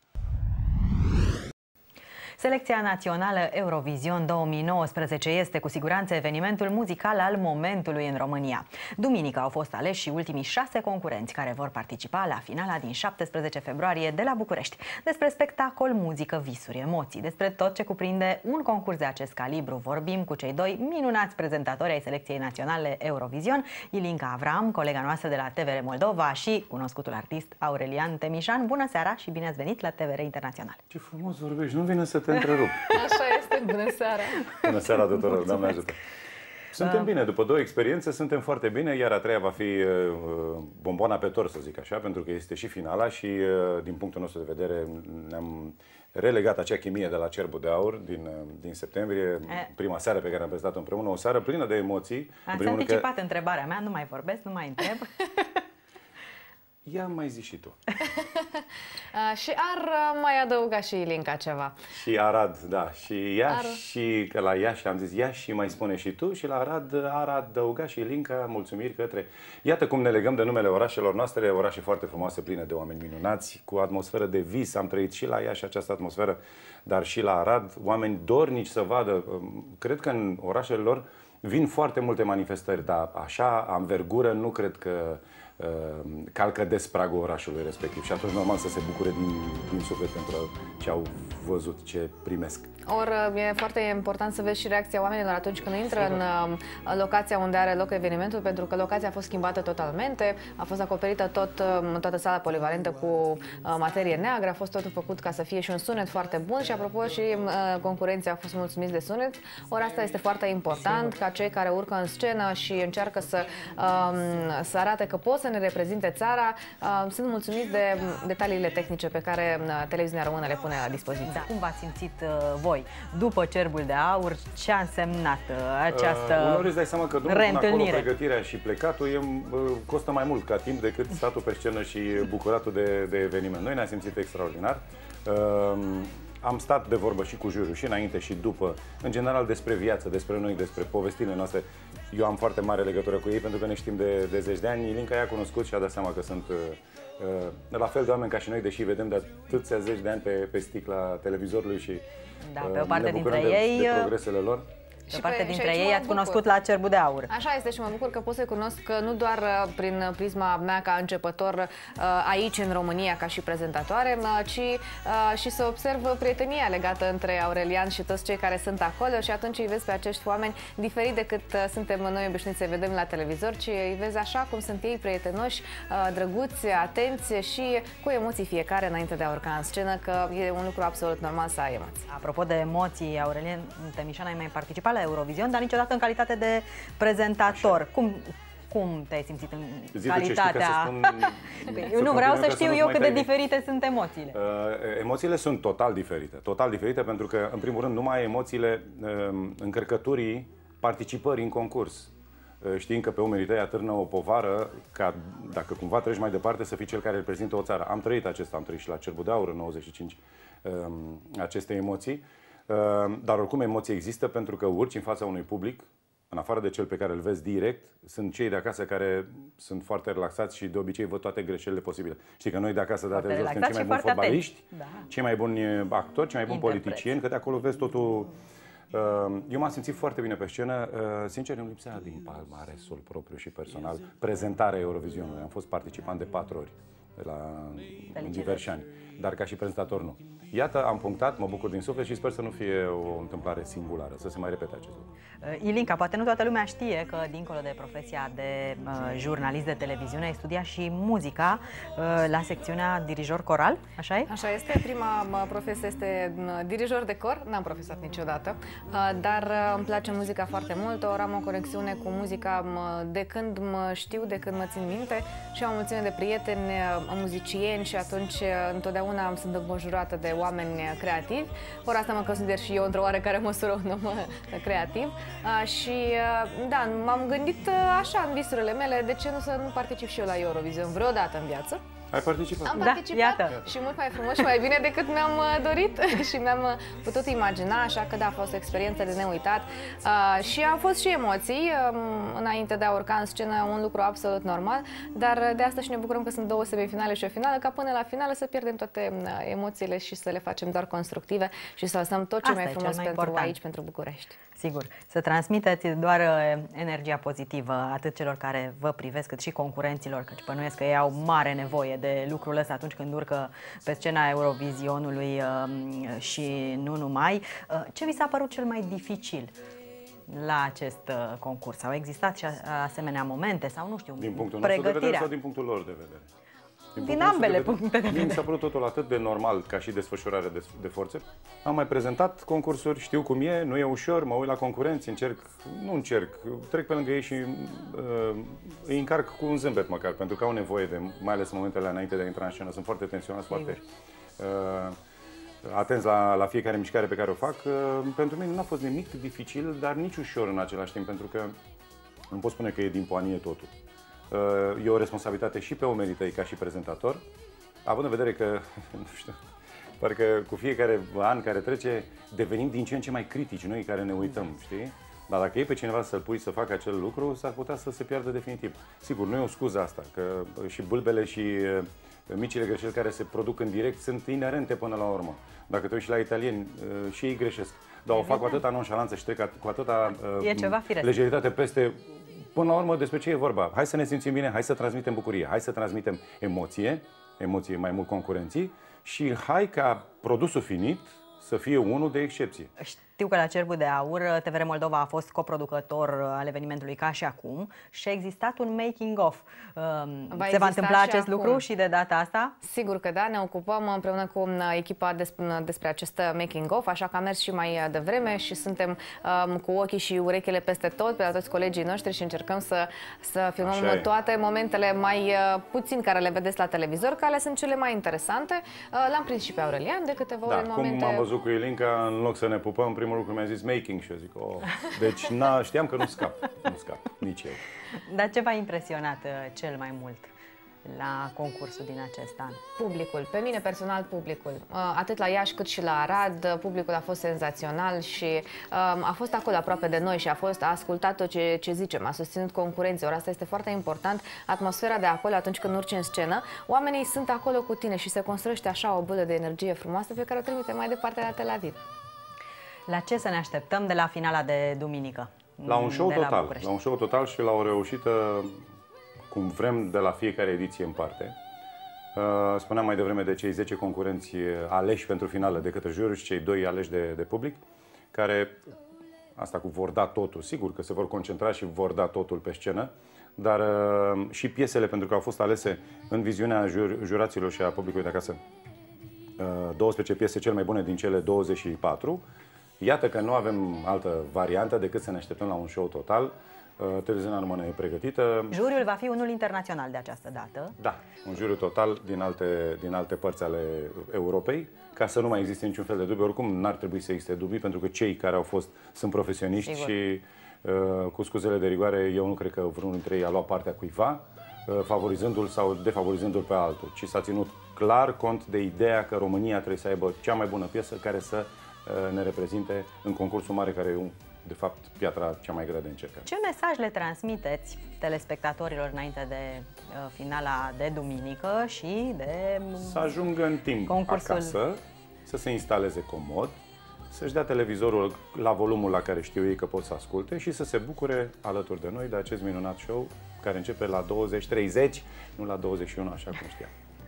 Speaker 1: Selecția națională Eurovision două mii nouăsprezece este cu siguranță evenimentul muzical al momentului în România. Duminică au fost aleși și ultimii șase concurenți care vor participa la finala din șaptesprezece februarie de la București. Despre spectacol, muzică, visuri, emoții, despre tot ce cuprinde un concurs de acest calibru vorbim cu cei doi minunați prezentatori ai Selecției naționale Eurovision, Ilinca Avram, colega noastră de la T V R Moldova, și cunoscutul artist Aurelian Temișan. Bună seara și bine ați venit la T V R Internațional.
Speaker 7: Ce frumos vorbești, nu vine să te întrerup.
Speaker 8: Așa este, bună seara!
Speaker 7: Bună seara tuturor, Doamne ajută! Suntem bine, după două experiențe suntem foarte bine, iar a treia va fi uh, bomboana pe tort, să zic așa, pentru că este și finala și uh, din punctul nostru de vedere ne-am relegat acea chimie de la Cerbul de Aur din, uh, din septembrie, e. prima seară pe care am prezentat împreună, o seară plină de emoții.
Speaker 1: Ați anticipat că... întrebarea mea, nu mai vorbesc, nu mai întreb.
Speaker 7: Ia mai zi și tu.
Speaker 8: uh, și ar uh, mai adăuga și Ilinca ceva.
Speaker 7: Și Arad, da. Și Iași, ar... și că la Iași am zis Iași și mai spune și tu. Și la Arad ar adăuga și Ilinca mulțumiri către... Iată cum ne legăm de numele orașelor noastre, orașe foarte frumoase, pline de oameni minunați, cu atmosferă de vis. Am trăit și la Iași această atmosferă, dar și la Arad. Oameni dornici să vadă. Cred că în orașele lor vin foarte multe manifestări, dar așa, anvergură, nu cred că calcă des pragul orașului respectiv și atunci normal să se bucure din, din suflet pentru ce au văzut, ce primesc.
Speaker 8: Or, e foarte important să vezi și reacția oamenilor atunci când intră în uh, locația unde are loc evenimentul, pentru că locația a fost schimbată totalmente, a fost acoperită tot, uh, toată sala polivalentă cu uh, materie neagră, a fost totul făcut ca să fie și un sunet foarte bun și, apropo, și uh, concurenții au fost mulțumiți de sunet. Ori asta este foarte important, ca cei care urcă în scenă și încearcă să, uh, să arate că pot să ne reprezinte țara, uh, sunt mulțumiți de detaliile tehnice pe care uh, televiziunea română le pune la dispoziție.
Speaker 1: Da. Cum v-ați simțit uh, voi după Cerbul de Aur? Ce a însemnat uh, această uh,
Speaker 7: uneori îți dai seama că drumul până acolo, pregătirea și plecatul, e, uh, costă mai mult ca timp decât statul pe scenă și bucuratul de, de eveniment. Noi ne-am simțit extraordinar. Am stat de vorbă și cu jurul, și înainte și după, în general despre viață, despre noi, despre povestirile noastre. Eu am foarte mare legătură cu ei pentru că ne știm de, de zeci de ani. Ilinca i-a cunoscut și a dat seama că sunt uh, la fel de oameni ca și noi, deși vedem de atâția zeci de ani pe, pe sticla televizorului și
Speaker 1: da, pe o parte
Speaker 7: ne bucurăm
Speaker 1: dintre
Speaker 7: de,
Speaker 1: ei,
Speaker 7: de progresele lor.
Speaker 1: Pe o parte dintre ei ați cunoscut la Cerbul de Aur.
Speaker 8: Așa este și mă bucur că pot să-i cunosc nu doar prin prisma mea ca începător aici în România ca și prezentatoare, ci și să observ prietenia legată între Aurelian și toți cei care sunt acolo și atunci îi vezi pe acești oameni diferit decât suntem noi obișnuiți să vedem la televizor, ci îi vezi așa cum sunt ei, prietenoși, drăguți, atenți și cu emoții fiecare înainte de a urca în scenă, că e un lucru absolut normal să ai emoții.
Speaker 1: Apropo de emoții, Aurelian Temișan, ai mai participat la Eurovision, dar niciodată în calitate de prezentator. Cum, cum te-ai simțit în
Speaker 7: Zi
Speaker 1: calitatea...
Speaker 7: Ce știi,
Speaker 1: eu nu vreau să știu eu cât de diferite sunt emoțiile.
Speaker 7: Uh, emoțiile sunt total diferite. Total diferite pentru că, în primul rând, numai emoțiile uh, încărcăturii participării în concurs. Uh, știind că pe umerii tăi atârnă o povară ca, dacă cumva treci mai departe, să fii cel care reprezintă o țară. Am trăit acesta, am trăit și la Cerbul de Aur în nouăzeci și cinci uh, aceste emoții. Dar oricum emoții există pentru că urci în fața unui public, în afară de cel pe care îl vezi direct, sunt cei de acasă care sunt foarte relaxați și de obicei văd toate greșelile posibile. Știi că noi de acasă de la televizor suntem cei mai buni fotbaliști, da. cei mai buni actori, cei mai buni Interpreți. politicieni, că de acolo vezi totul. Eu m-am simțit foarte bine pe scenă, sincer îmi lipsea din palmaresul propriu și personal prezentarea Eurovisionului. Am fost participant de patru ori la diversi ani, dar ca și prezentator nu. Iată, am punctat, mă bucur din suflet și sper să nu fie o întâmplare singulară, să se mai repete acest lucru.
Speaker 1: Ilinca, poate nu toată lumea știe că, dincolo de profesia de uh, jurnalist de televiziune, ai studiat și muzica uh, la secțiunea dirijor coral, așa e?
Speaker 8: Așa este, prima profesie este dirijor de cor, n-am profesat niciodată, uh, dar uh, îmi place muzica foarte mult, ori am o conexiune cu muzica uh, de când mă știu, de când mă țin minte și am o mulțime de prieteni uh, muzicieni și atunci uh, întotdeauna sunt înconjurată de oameni creativi, ori asta mă consider și eu într-o oarecare măsură un om creativ. Uh, și uh, da, m-am gândit uh, așa în visurile mele, de ce nu să nu particip și eu la Eurovision vreodată în viață.
Speaker 7: Ai participat?
Speaker 8: Am
Speaker 1: da,
Speaker 8: participat
Speaker 1: iată.
Speaker 8: Și mult mai frumos și mai bine decât mi-am dorit și mi-am putut imagina, așa că da, a fost o experiență de neuitat uh, și au fost și emoții um, înainte de a urca în scenă, un lucru absolut normal, dar de asta și ne bucurăm că sunt două semifinale și o finală, ca până la finală să pierdem toate emoțiile și să le facem doar constructive și să lăsăm tot ce
Speaker 1: asta
Speaker 8: mai frumos
Speaker 1: mai
Speaker 8: pentru
Speaker 1: important.
Speaker 8: aici, pentru București.
Speaker 1: Sigur, să transmiteți doar energia pozitivă atât celor care vă privesc, cât și concurenților, căci bănuiesc că ei au mare nevoie de lucrul ăsta atunci când urcă pe scena Eurovizionului și nu numai. Ce vi s-a părut cel mai dificil la acest concurs? Au existat și asemenea momente sau, nu știu,
Speaker 7: din punctul nostru de vedere sau din punctul lor de vedere?
Speaker 1: Din, din ambele de puncte de vedere.
Speaker 7: Mi s-a părut totul atât de normal ca și desfășurare de, de forțe. Am mai prezentat concursuri, știu cum e, nu e ușor, mă uit la concurenți, încerc, nu încerc, trec pe lângă ei și uh, îi încarc cu un zâmbet măcar, pentru că au nevoie de, mai ales în momentele înainte de a intra în scenă, sunt foarte tensionați, foarte uh, atenți la, la fiecare mișcare pe care o fac. Uh, pentru mine nu a fost nimic dificil, dar nici ușor în același timp, pentru că nu pot spune că e din poanie totul. E o responsabilitate și pe umerii tăi ca și prezentator, având în vedere că, nu știu, parcă cu fiecare an care trece devenim din ce în ce mai critici noi care ne uităm, știi? Dar dacă e pe cineva să-l pui să facă acel lucru, s-ar putea să se piardă definitiv. Sigur, nu e o scuză asta, că și bâlbele și micile greșeli care se produc în direct sunt inerente până la urmă. Dacă te uiți la italieni, și ei greșesc, dar o fac cu atâta nonșalanță și trec cu atâta lejeritate peste. Până la urmă, despre ce e vorba? Hai să ne simțim bine, hai să transmitem bucurie, hai să transmitem emoție, emoție mai mult concurenții și hai ca produsul finit să fie unul de excepție.
Speaker 1: Știu că la Cerbul de Aur T V R Moldova a fost coproducător al evenimentului ca și acum și a existat un making-of. Va Se va întâmpla acest acum. lucru și de data asta?
Speaker 8: Sigur că da, ne ocupăm împreună cu echipa despre, despre acest making-of, așa că am mers și mai devreme și suntem um, cu ochii și urechile peste tot, pe la toți colegii noștri și încercăm să, să filmăm toate momentele mai uh, puțin care le vedeți la televizor, care sunt cele mai interesante. Uh, L-am prins și pe Aurelian de câteva
Speaker 7: da,
Speaker 8: ori în momente...
Speaker 7: cum am văzut cu Ilinca, în loc să ne pupăm, primul lucru mi-a zis making și eu zic, oh. Deci na, știam că nu scap, nu scap, nici eu.
Speaker 1: Dar ce v-a impresionat uh, cel mai mult? la concursul din acest an?
Speaker 8: Publicul, pe mine personal publicul. Atât la Iași cât și la Arad, publicul a fost senzațional și a fost acolo aproape de noi și a fost, a ascultat tot ce, ce zicem, a susținut concurenții, ori asta este foarte important, atmosfera de acolo atunci când urci în scenă, oamenii sunt acolo cu tine și se construiește așa o bulă de energie frumoasă pe care o trimite mai departe la Tel Aviv.
Speaker 1: La ce să ne așteptăm de la finala de duminică?
Speaker 7: La un show
Speaker 1: la
Speaker 7: total, la un show total și la o reușită cum vrem de la fiecare ediție în parte. Spuneam mai devreme de cei zece concurenți aleși pentru finală de către juriu și cei doi aleși de, de public, care, asta cu vor da totul, sigur că se vor concentra și vor da totul pe scenă, dar și piesele, pentru că au fost alese în viziunea jur, juraților și a publicului de acasă, douăsprezece piese cele mai bune din cele douăzeci și patru. Iată că nu avem altă variantă decât să ne așteptăm la un show total. Terezina Română e pregătită.
Speaker 1: Juriul va fi unul internațional de această dată.
Speaker 7: Da, un juriu total din alte, din alte părți ale Europei, ca să nu mai existe niciun fel de dubii. Oricum, n-ar trebui să existe dubii, pentru că cei care au fost sunt profesioniști. Sigur. Și, uh, cu scuzele de rigoare, eu nu cred că vreunul dintre ei a luat partea cuiva, uh, favorizându-l sau defavorizându-l pe altul, ci s-a ținut clar cont de ideea că România trebuie să aibă cea mai bună piesă care să uh, ne reprezinte în concursul mare, care e un de fapt, piatra cea mai grea de încercat.
Speaker 1: Ce mesaj le transmiteți telespectatorilor înainte de uh, finala de duminică și de
Speaker 7: să ajungă în timp concursul acasă, să se instaleze comod, să-și dea televizorul la volumul la care știu ei că pot să asculte și să se bucure alături de noi de acest minunat show care începe la douăzeci treizeci, nu la douăzeci și unu, așa cum știam.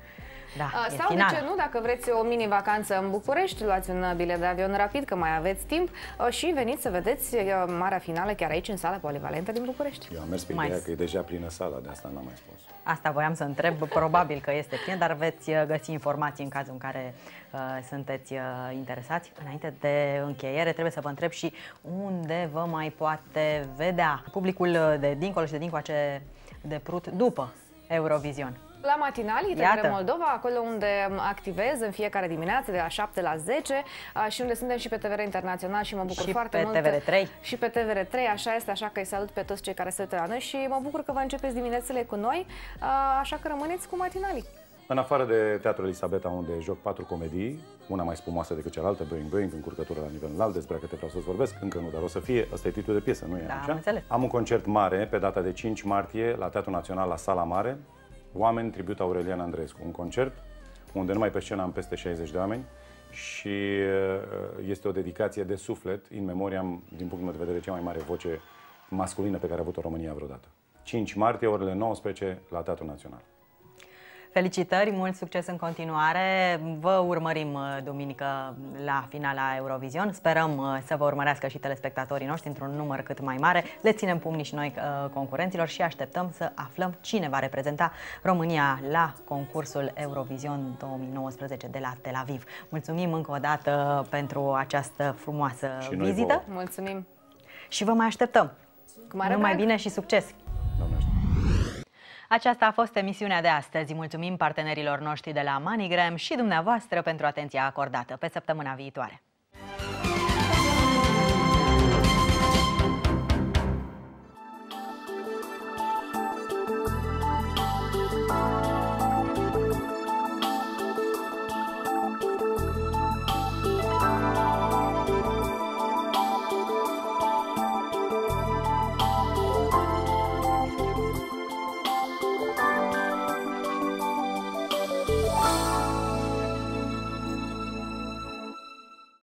Speaker 1: Da,
Speaker 8: sau de ce nu, dacă vreți o mini-vacanță în București, luați un bilet de avion rapid, că mai aveți timp, și veniți să vedeți marea finală chiar aici, în sala polivalentă din București.
Speaker 7: Eu am mers pe ideea că e deja plină sala, de asta n-am mai spus.
Speaker 1: Asta voiam să întreb, probabil că este plin, dar veți găsi informații în cazul în care uh, sunteți uh, interesați. Înainte de încheiere, trebuie să vă întreb și unde vă mai poate vedea publicul de dincolo și de dincoace de Prut după Eurovision.
Speaker 8: La matinalii, T V R Moldova, acolo unde activez în fiecare dimineață de la șapte la zece și unde suntem și pe T V R Internațional și mă bucur
Speaker 1: și
Speaker 8: foarte
Speaker 1: pe
Speaker 8: mult.
Speaker 1: T V R trei.
Speaker 8: Și pe T V R trei, așa este, așa că îi salut pe toți cei care se uită la noi și mă bucur că vă începeți diminețile cu noi, așa că rămâneți cu matinalii.
Speaker 7: În afară de Teatrul Elisabeta, unde joc patru comedii, una mai spumoasă decât cealaltă, Boing Boing, încurcătură la nivel înalt, despre care vreau să-ți vorbesc, încă nu, dar o să fie, ăsta e titlul de piesă, nu e
Speaker 1: da,
Speaker 7: așa?
Speaker 1: Am înțeles.
Speaker 7: Am un concert mare pe data de cinci martie la Teatrul Național, la Sala Mare, Oameni, tribut Aurelian Andreescu, un concert unde numai pe scenă am peste șaizeci de oameni și este o dedicație de suflet, in memoriam, din punctul meu de vedere, cea mai mare voce masculină pe care a avut-o România vreodată. cinci martie, orele nouăsprezece, la Teatrul Național.
Speaker 1: Felicitări, mult succes în continuare. Vă urmărim duminică la finala Eurovision. Sperăm să vă urmărească și telespectatorii noștri într-un număr cât mai mare. Le ținem pumnii și noi concurenților și așteptăm să aflăm cine va reprezenta România la concursul Eurovision două mii nouăsprezece de la Tel Aviv. Mulțumim încă o dată pentru această frumoasă vizită.
Speaker 8: Mulțumim.
Speaker 1: Și vă mai așteptăm. Numai bine și succes! Aceasta a fost emisiunea de astăzi. Mulțumim partenerilor noștri de la MoneyGram și dumneavoastră pentru atenția acordată. Pe săptămâna viitoare!